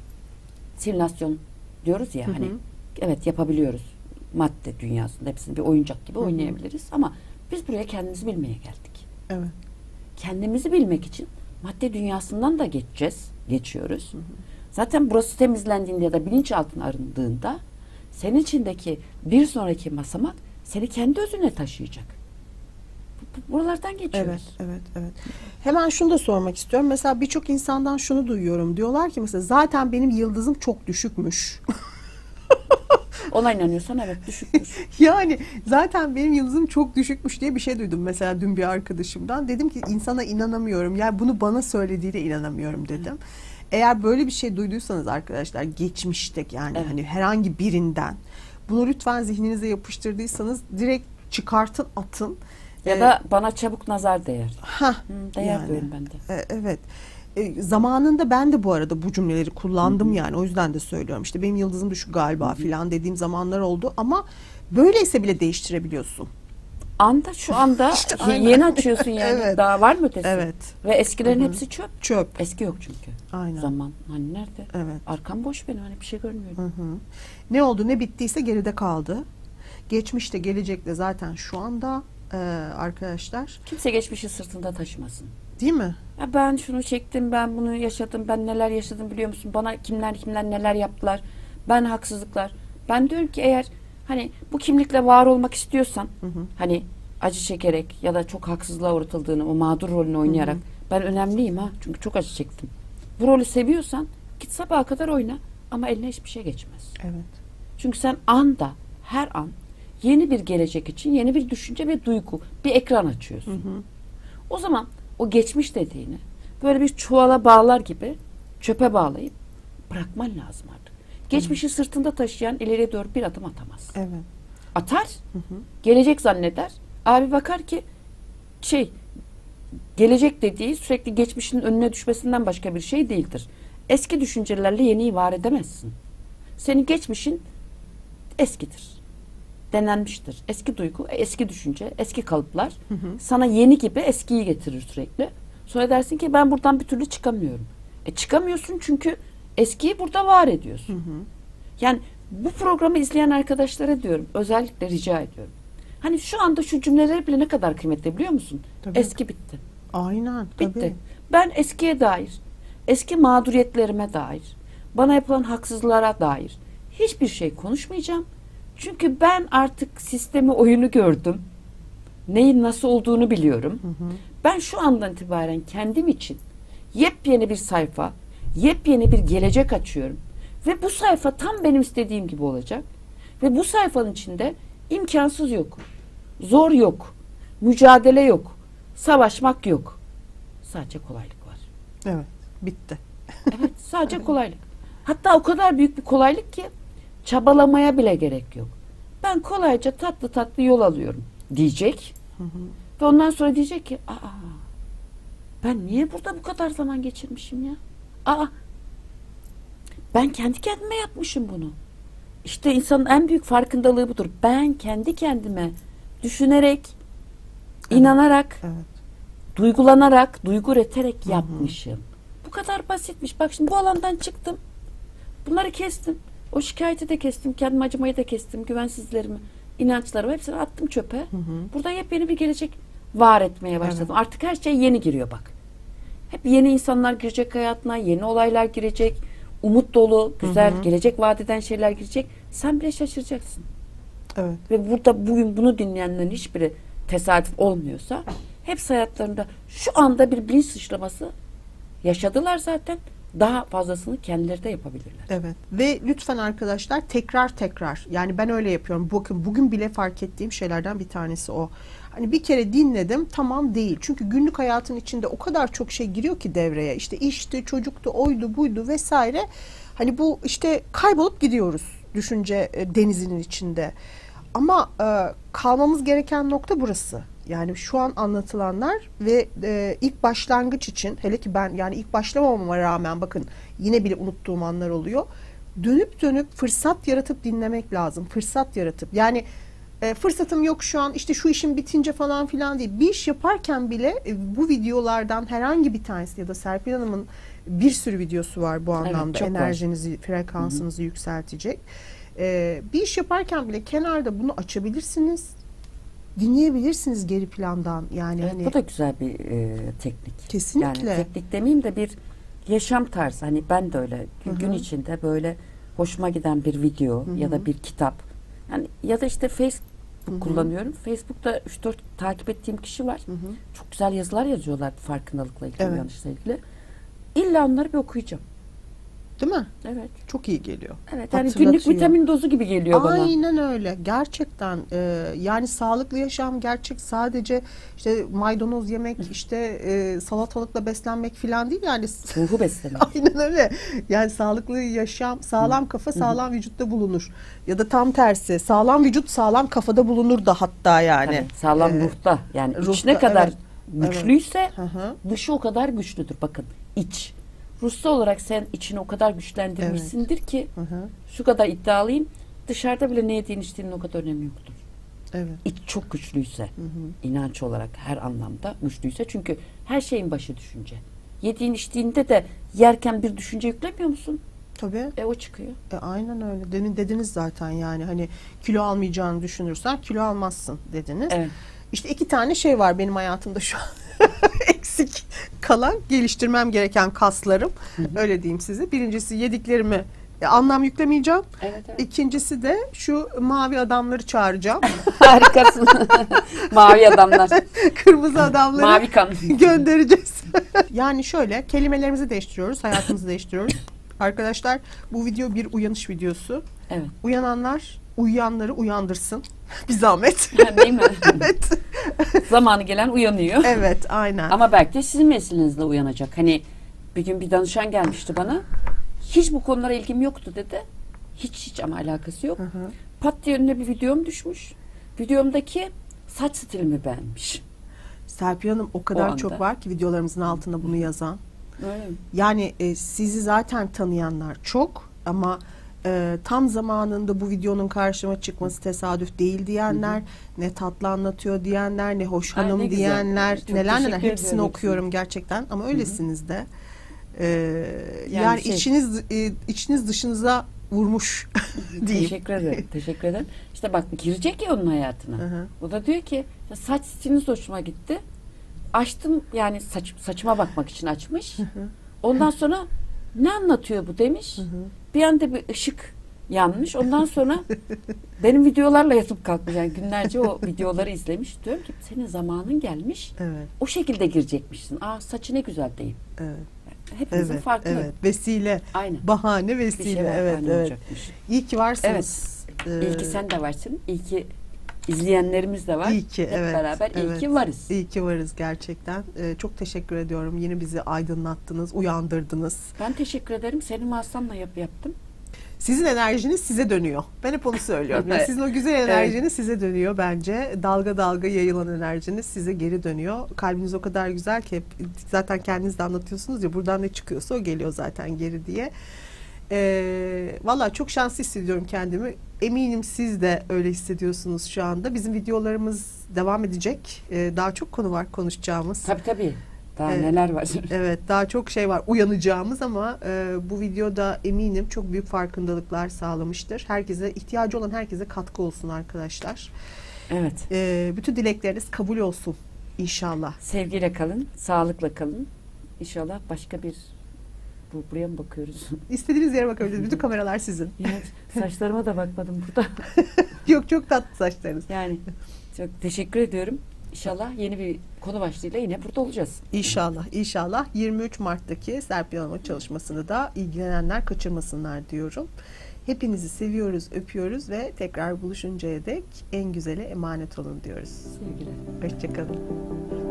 Simülasyon diyoruz ya hani evet yapabiliyoruz. Madde dünyasında hepsini bir oyuncak gibi oynayabiliriz ama biz buraya kendimizi bilmeye geldik. Evet. Kendimizi bilmek için madde dünyasından da geçeceğiz. Geçiyoruz. Zaten burası temizlendiğinde ya da bilinçaltına arındığında senin içindeki bir sonraki basamak seni kendi özüne taşıyacak. Bu- Buralardan geçiyoruz. Evet, evet, evet. Hemen şunu da sormak istiyorum. Mesela birçok insandan şunu duyuyorum. Diyorlar ki mesela zaten benim yıldızım çok düşükmüş. Ona inanıyorsan evet düşükmüş. Yani zaten benim yıldızım çok düşükmüş diye bir şey duydum mesela dün bir arkadaşımdan. Dedim ki insana inanamıyorum. Yani bunu bana söylediğine inanamıyorum dedim. Eğer böyle bir şey duyduysanız arkadaşlar geçmişte yani Evet. hani herhangi birinden bunu lütfen zihninize yapıştırdıysanız direkt çıkartın, atın. Ya Ee, da bana çabuk nazar değer. Hah, Hı, değer yani. diyorum ben de. E, Evet. E, zamanında ben de bu arada bu cümleleri kullandım yani o yüzden de söylüyorum. İşte benim yıldızım düşük galiba filan dediğim zamanlar oldu ama böyleyse bile değiştirebiliyorsun. Anda şu anda İşte y- aynen. yeni açıyorsun yani. Evet. Daha var mı ötesi? Evet. Ve eskilerin hepsi çöp. Çöp. Eski yok çünkü. Aynen. Zaman hani nerede? Evet. Arkam boş benim hani bir şey görmüyorum. Hı hı. Ne oldu ne bittiyse geride kaldı. Geçmişte gelecekte zaten şu anda e, arkadaşlar Kimse geçmişi sırtında taşımasın. değil mi? Ya ben şunu çektim, ben bunu yaşadım, ben neler yaşadım biliyor musun? Bana kimler kimler neler yaptılar. Ben haksızlıklar. Ben diyorum ki eğer hani bu kimlikle var olmak istiyorsan hani acı çekerek ya da çok haksızlığa uğratıldığını o mağdur rolünü oynayarak ben önemliyim ha çünkü çok acı çektim. Bu rolü seviyorsan git sabaha kadar oyna ama eline hiçbir şey geçmez. Evet. Çünkü sen anda, her an yeni bir gelecek için yeni bir düşünce ve duygu, bir ekran açıyorsun. Hı hı. O zaman o geçmiş dediğini böyle bir çuvala bağlar gibi çöpe bağlayıp bırakman lazım artık. Geçmişi hı. sırtında taşıyan ileriye doğru bir adım atamaz. Evet. Atar, hı hı. gelecek zanneder. Abi bakar ki şey, gelecek dediği sürekli geçmişin önüne düşmesinden başka bir şey değildir. Eski düşüncelerle yeniyi var edemezsin. Senin geçmişin eskidir. Denenmiştir. Eski duygu, eski düşünce, eski kalıplar hı hı. sana yeni gibi eskiyi getirir sürekli. Sonra dersin ki ben buradan bir türlü çıkamıyorum. E çıkamıyorsun çünkü eskiyi burada var ediyorsun. Hı hı. Yani bu programı izleyen arkadaşlara diyorum, özellikle rica ediyorum. Hani şu anda şu cümleler bile ne kadar kıymetli biliyor musun? Tabii. Eski bitti. Aynen. Bitti. Tabii. Ben eskiye dair, eski mağduriyetlerime dair, bana yapılan haksızlığa dair hiçbir şey konuşmayacağım. Çünkü ben artık sistemi, oyunu gördüm. Neyin nasıl olduğunu biliyorum. Hı hı. Ben şu andan itibaren kendim için yepyeni bir sayfa, yepyeni bir gelecek açıyorum. Ve bu sayfa tam benim istediğim gibi olacak. Ve bu sayfanın içinde imkansız yok. Zor yok. Mücadele yok. Savaşmak yok. Sadece kolaylık var. Evet. Bitti. Evet. Sadece kolaylık. Hatta o kadar büyük bir kolaylık ki çabalamaya bile gerek yok. Ben kolayca tatlı tatlı yol alıyorum diyecek. Hı hı. Ve ondan sonra diyecek ki aa, ben niye burada bu kadar zaman geçirmişim ya? Aa, ben kendi kendime yapmışım bunu. İşte insanın en büyük farkındalığı budur. Ben kendi kendime düşünerek, evet. inanarak, evet. duygulanarak, duygu üreterek hı hı. yapmışım. Bu kadar basitmiş. Bak şimdi bu alandan çıktım. Bunları kestim. O şikayeti de kestim. Kendime acımayı da kestim. Güvensizlerimi, inançlarımı hepsini attım çöpe. Hı hı. Burada yepyeni bir gelecek var etmeye başladım. Evet. Artık her şey yeni giriyor bak. Hep yeni insanlar girecek hayatına. Yeni olaylar girecek. Umut dolu, güzel, hı hı. gelecek vaat eden şeyler girecek. Sen bile şaşıracaksın. Evet. Ve burada bugün bunu dinleyenlerin hiçbiri tesadüf olmuyorsa hepsi hayatlarında şu anda bir bilinç sıçraması yaşadılar zaten. Daha fazlasını kendileri de yapabilirler. Evet. Ve lütfen arkadaşlar tekrar tekrar, yani ben öyle yapıyorum. Bakın bugün bile fark ettiğim şeylerden bir tanesi o. Hani bir kere dinledim, tamam değil. Çünkü günlük hayatın içinde o kadar çok şey giriyor ki devreye. İşte işti, çocuktu, oydu, buydu vesaire. Hani bu işte kaybolup gidiyoruz düşünce denizinin içinde. Ama e, kalmamız gereken nokta burası. Yani şu an anlatılanlar ve e, ilk başlangıç için, hele ki ben yani ilk başlamamama rağmen bakın yine bile unuttuğum anlar oluyor. Dönüp dönüp fırsat yaratıp dinlemek lazım. Fırsat yaratıp yani e, fırsatım yok şu an işte şu işim bitince falan filan değil. Bir iş yaparken bile e, bu videolardan herhangi bir tanesi ya da Serpil Hanım'ın bir sürü videosu var bu anlamda. Evet, enerjinizi, var. frekansınızı Hı-hı. yükseltecek. E, bir iş yaparken bile kenarda bunu açabilirsiniz. Dinleyebilirsiniz geri plandan. Yani evet, hani bu da güzel bir e, teknik. Kesinlikle. Yani teknik demeyeyim de bir yaşam tarzı. Hani ben de öyle Hı-hı. gün içinde böyle hoşuma giden bir video Hı-hı. ya da bir kitap. Yani ya da işte Facebook Hı-hı. kullanıyorum. Facebook'ta üç dört takip ettiğim kişi var. Hı-hı. Çok güzel yazılar yazıyorlar farkındalıkla ilgili, evet. uyanışla ilgili. İlla onları bir okuyacağım. Değil mi? Evet. Çok iyi geliyor. Evet. Yani günlük vitamin dozu gibi geliyor bana. Aynen öyle. Gerçekten e, yani sağlıklı yaşam gerçek sadece işte maydanoz yemek, işte e, salatalıkla beslenmek falan değil yani. Ruhu beslemek. Aynen öyle. Yani sağlıklı yaşam, sağlam kafa sağlam Hı-hı. vücutta bulunur. Ya da tam tersi. Sağlam vücut sağlam kafada bulunur da hatta yani. Evet, sağlam ee, ruhta. Yani ruhta, iç ne kadar evet, güçlüyse evet. dışı o kadar güçlüdür. Bakın iç. Ruhsal olarak sen içini o kadar güçlendirmişsindir evet. ki hı hı. şu kadar iddialıyım, dışarıda bile ne yediğin içtiğinin o kadar önemi yoktur. Evet. İç çok güçlüyse, hı hı. inanç olarak her anlamda güçlüyse, çünkü her şeyin başı düşünce. Yediğin içtiğinde de yerken bir düşünce yüklemiyor musun? Tabii. E o çıkıyor. E aynen öyle. Demin dediniz zaten yani hani kilo almayacağını düşünürsen kilo almazsın dediniz. Evet. İşte iki tane şey var benim hayatımda şu an. Eksik kalan, geliştirmem gereken kaslarım. Hı hı. Öyle diyeyim size. Birincisi yediklerimi E, anlam yüklemeyeceğim. Evet, evet. İkincisi de şu mavi adamları çağıracağım. Harikasın. Mavi adamlar. Kırmızı adamları Mavi kan. göndereceğiz. Yani şöyle kelimelerimizi değiştiriyoruz, hayatımızı değiştiriyoruz. Arkadaşlar bu video bir uyanış videosu. Evet. Uyananlar uyuyanları uyandırsın. Bir zahmet. Değil mi? Evet. Zamanı gelen uyanıyor. Evet, aynen. Ama belki de sizin vesilenizle uyanacak. Hani bir gün bir danışan gelmişti bana. Hiç bu konulara ilgim yoktu dedi. Hiç hiç ama alakası yok. Hı hı. Pat diye önüne bir videom düşmüş. Videomdaki saç stilimi beğenmiş. Serpil Hanım o O kadar anda. çok var ki videolarımızın altında bunu yazan. Öyle mi? Yani e, sizi zaten tanıyanlar çok ama e, tam zamanında bu videonun karşıma çıkması tesadüf değil diyenler, ne tatlı anlatıyor diyenler, ne hoş Ay, hanım ne güzel. diyenler, Çok neler neler teşekkür hepsini ediyorum okuyorum gerçekten ama öylesiniz de. E, yani Yani şey- içiniz e, içiniz dışınıza vurmuş diyeyim. Teşekkür ederim. Teşekkür ederim. İşte bak girecek ya onun hayatına. Hı hı. O da diyor ki saç stiliniz hoşuma gitti. Açtım yani saç, saçıma bakmak için açmış. Ondan sonra ne anlatıyor bu demiş. Bir anda bir ışık yanmış. Ondan sonra benim videolarla yatıp kalkmış. Yani günlerce o videoları izlemiş. Diyorum ki senin zamanın gelmiş. Evet, O şekilde girecekmişsin. Aa saçı ne güzel değil. evet. Hepimizin Evet, farklı. evet. Vesile, Aynen. bahane Bir vesile. şey var, evet, aynen evet. olacakmış. İyi ki varsınız. Ee, İyi ki sen de varsın. İyi ki izleyenlerimiz de var. İyi ki, Hep evet, beraber iyi evet. ki varız. İyi ki varız gerçekten. Ee, çok teşekkür ediyorum. Yine bizi aydınlattınız, uyandırdınız. Ben teşekkür ederim. Senin vasıtanla yap yaptım. Sizin enerjiniz size dönüyor. Ben hep onu söylüyorum. Yani Evet. sizin o güzel enerjiniz size dönüyor bence. Dalga dalga yayılan enerjiniz size geri dönüyor. Kalbiniz o kadar güzel ki hep zaten kendiniz de anlatıyorsunuz ya buradan ne çıkıyorsa o geliyor zaten geri diye. Ee, Valla çok şanslı hissediyorum kendimi. Eminim siz de öyle hissediyorsunuz şu anda. Bizim videolarımız devam edecek. Ee, daha çok konu var konuşacağımız. Tabii tabii. Daha Evet. neler var. Evet, daha çok şey var uyanacağımız ama e, bu videoda eminim çok büyük farkındalıklar sağlamıştır. Herkese, ihtiyacı olan herkese katkı olsun arkadaşlar. Evet. E, bütün dilekleriniz kabul olsun inşallah. Sevgiyle kalın. Sağlıkla kalın. İnşallah başka bir bu, buraya mı bakıyoruz? İstediğiniz yere bakabilirsiniz. Bütün kameralar sizin. Yani saçlarıma da bakmadım burada. Yok, çok tatlı saçlarınız. Yani çok teşekkür ediyorum. İnşallah yeni bir konu başlığıyla yine burada olacağız. İnşallah, inşallah yirmi üç Mart'taki Serpil Hanım'ın çalışmasını da ilgilenenler kaçırmasınlar diyorum. Hepinizi seviyoruz, öpüyoruz ve tekrar buluşuncaya dek en güzele emanet olun diyoruz. Sevgiler. Hoşçakalın.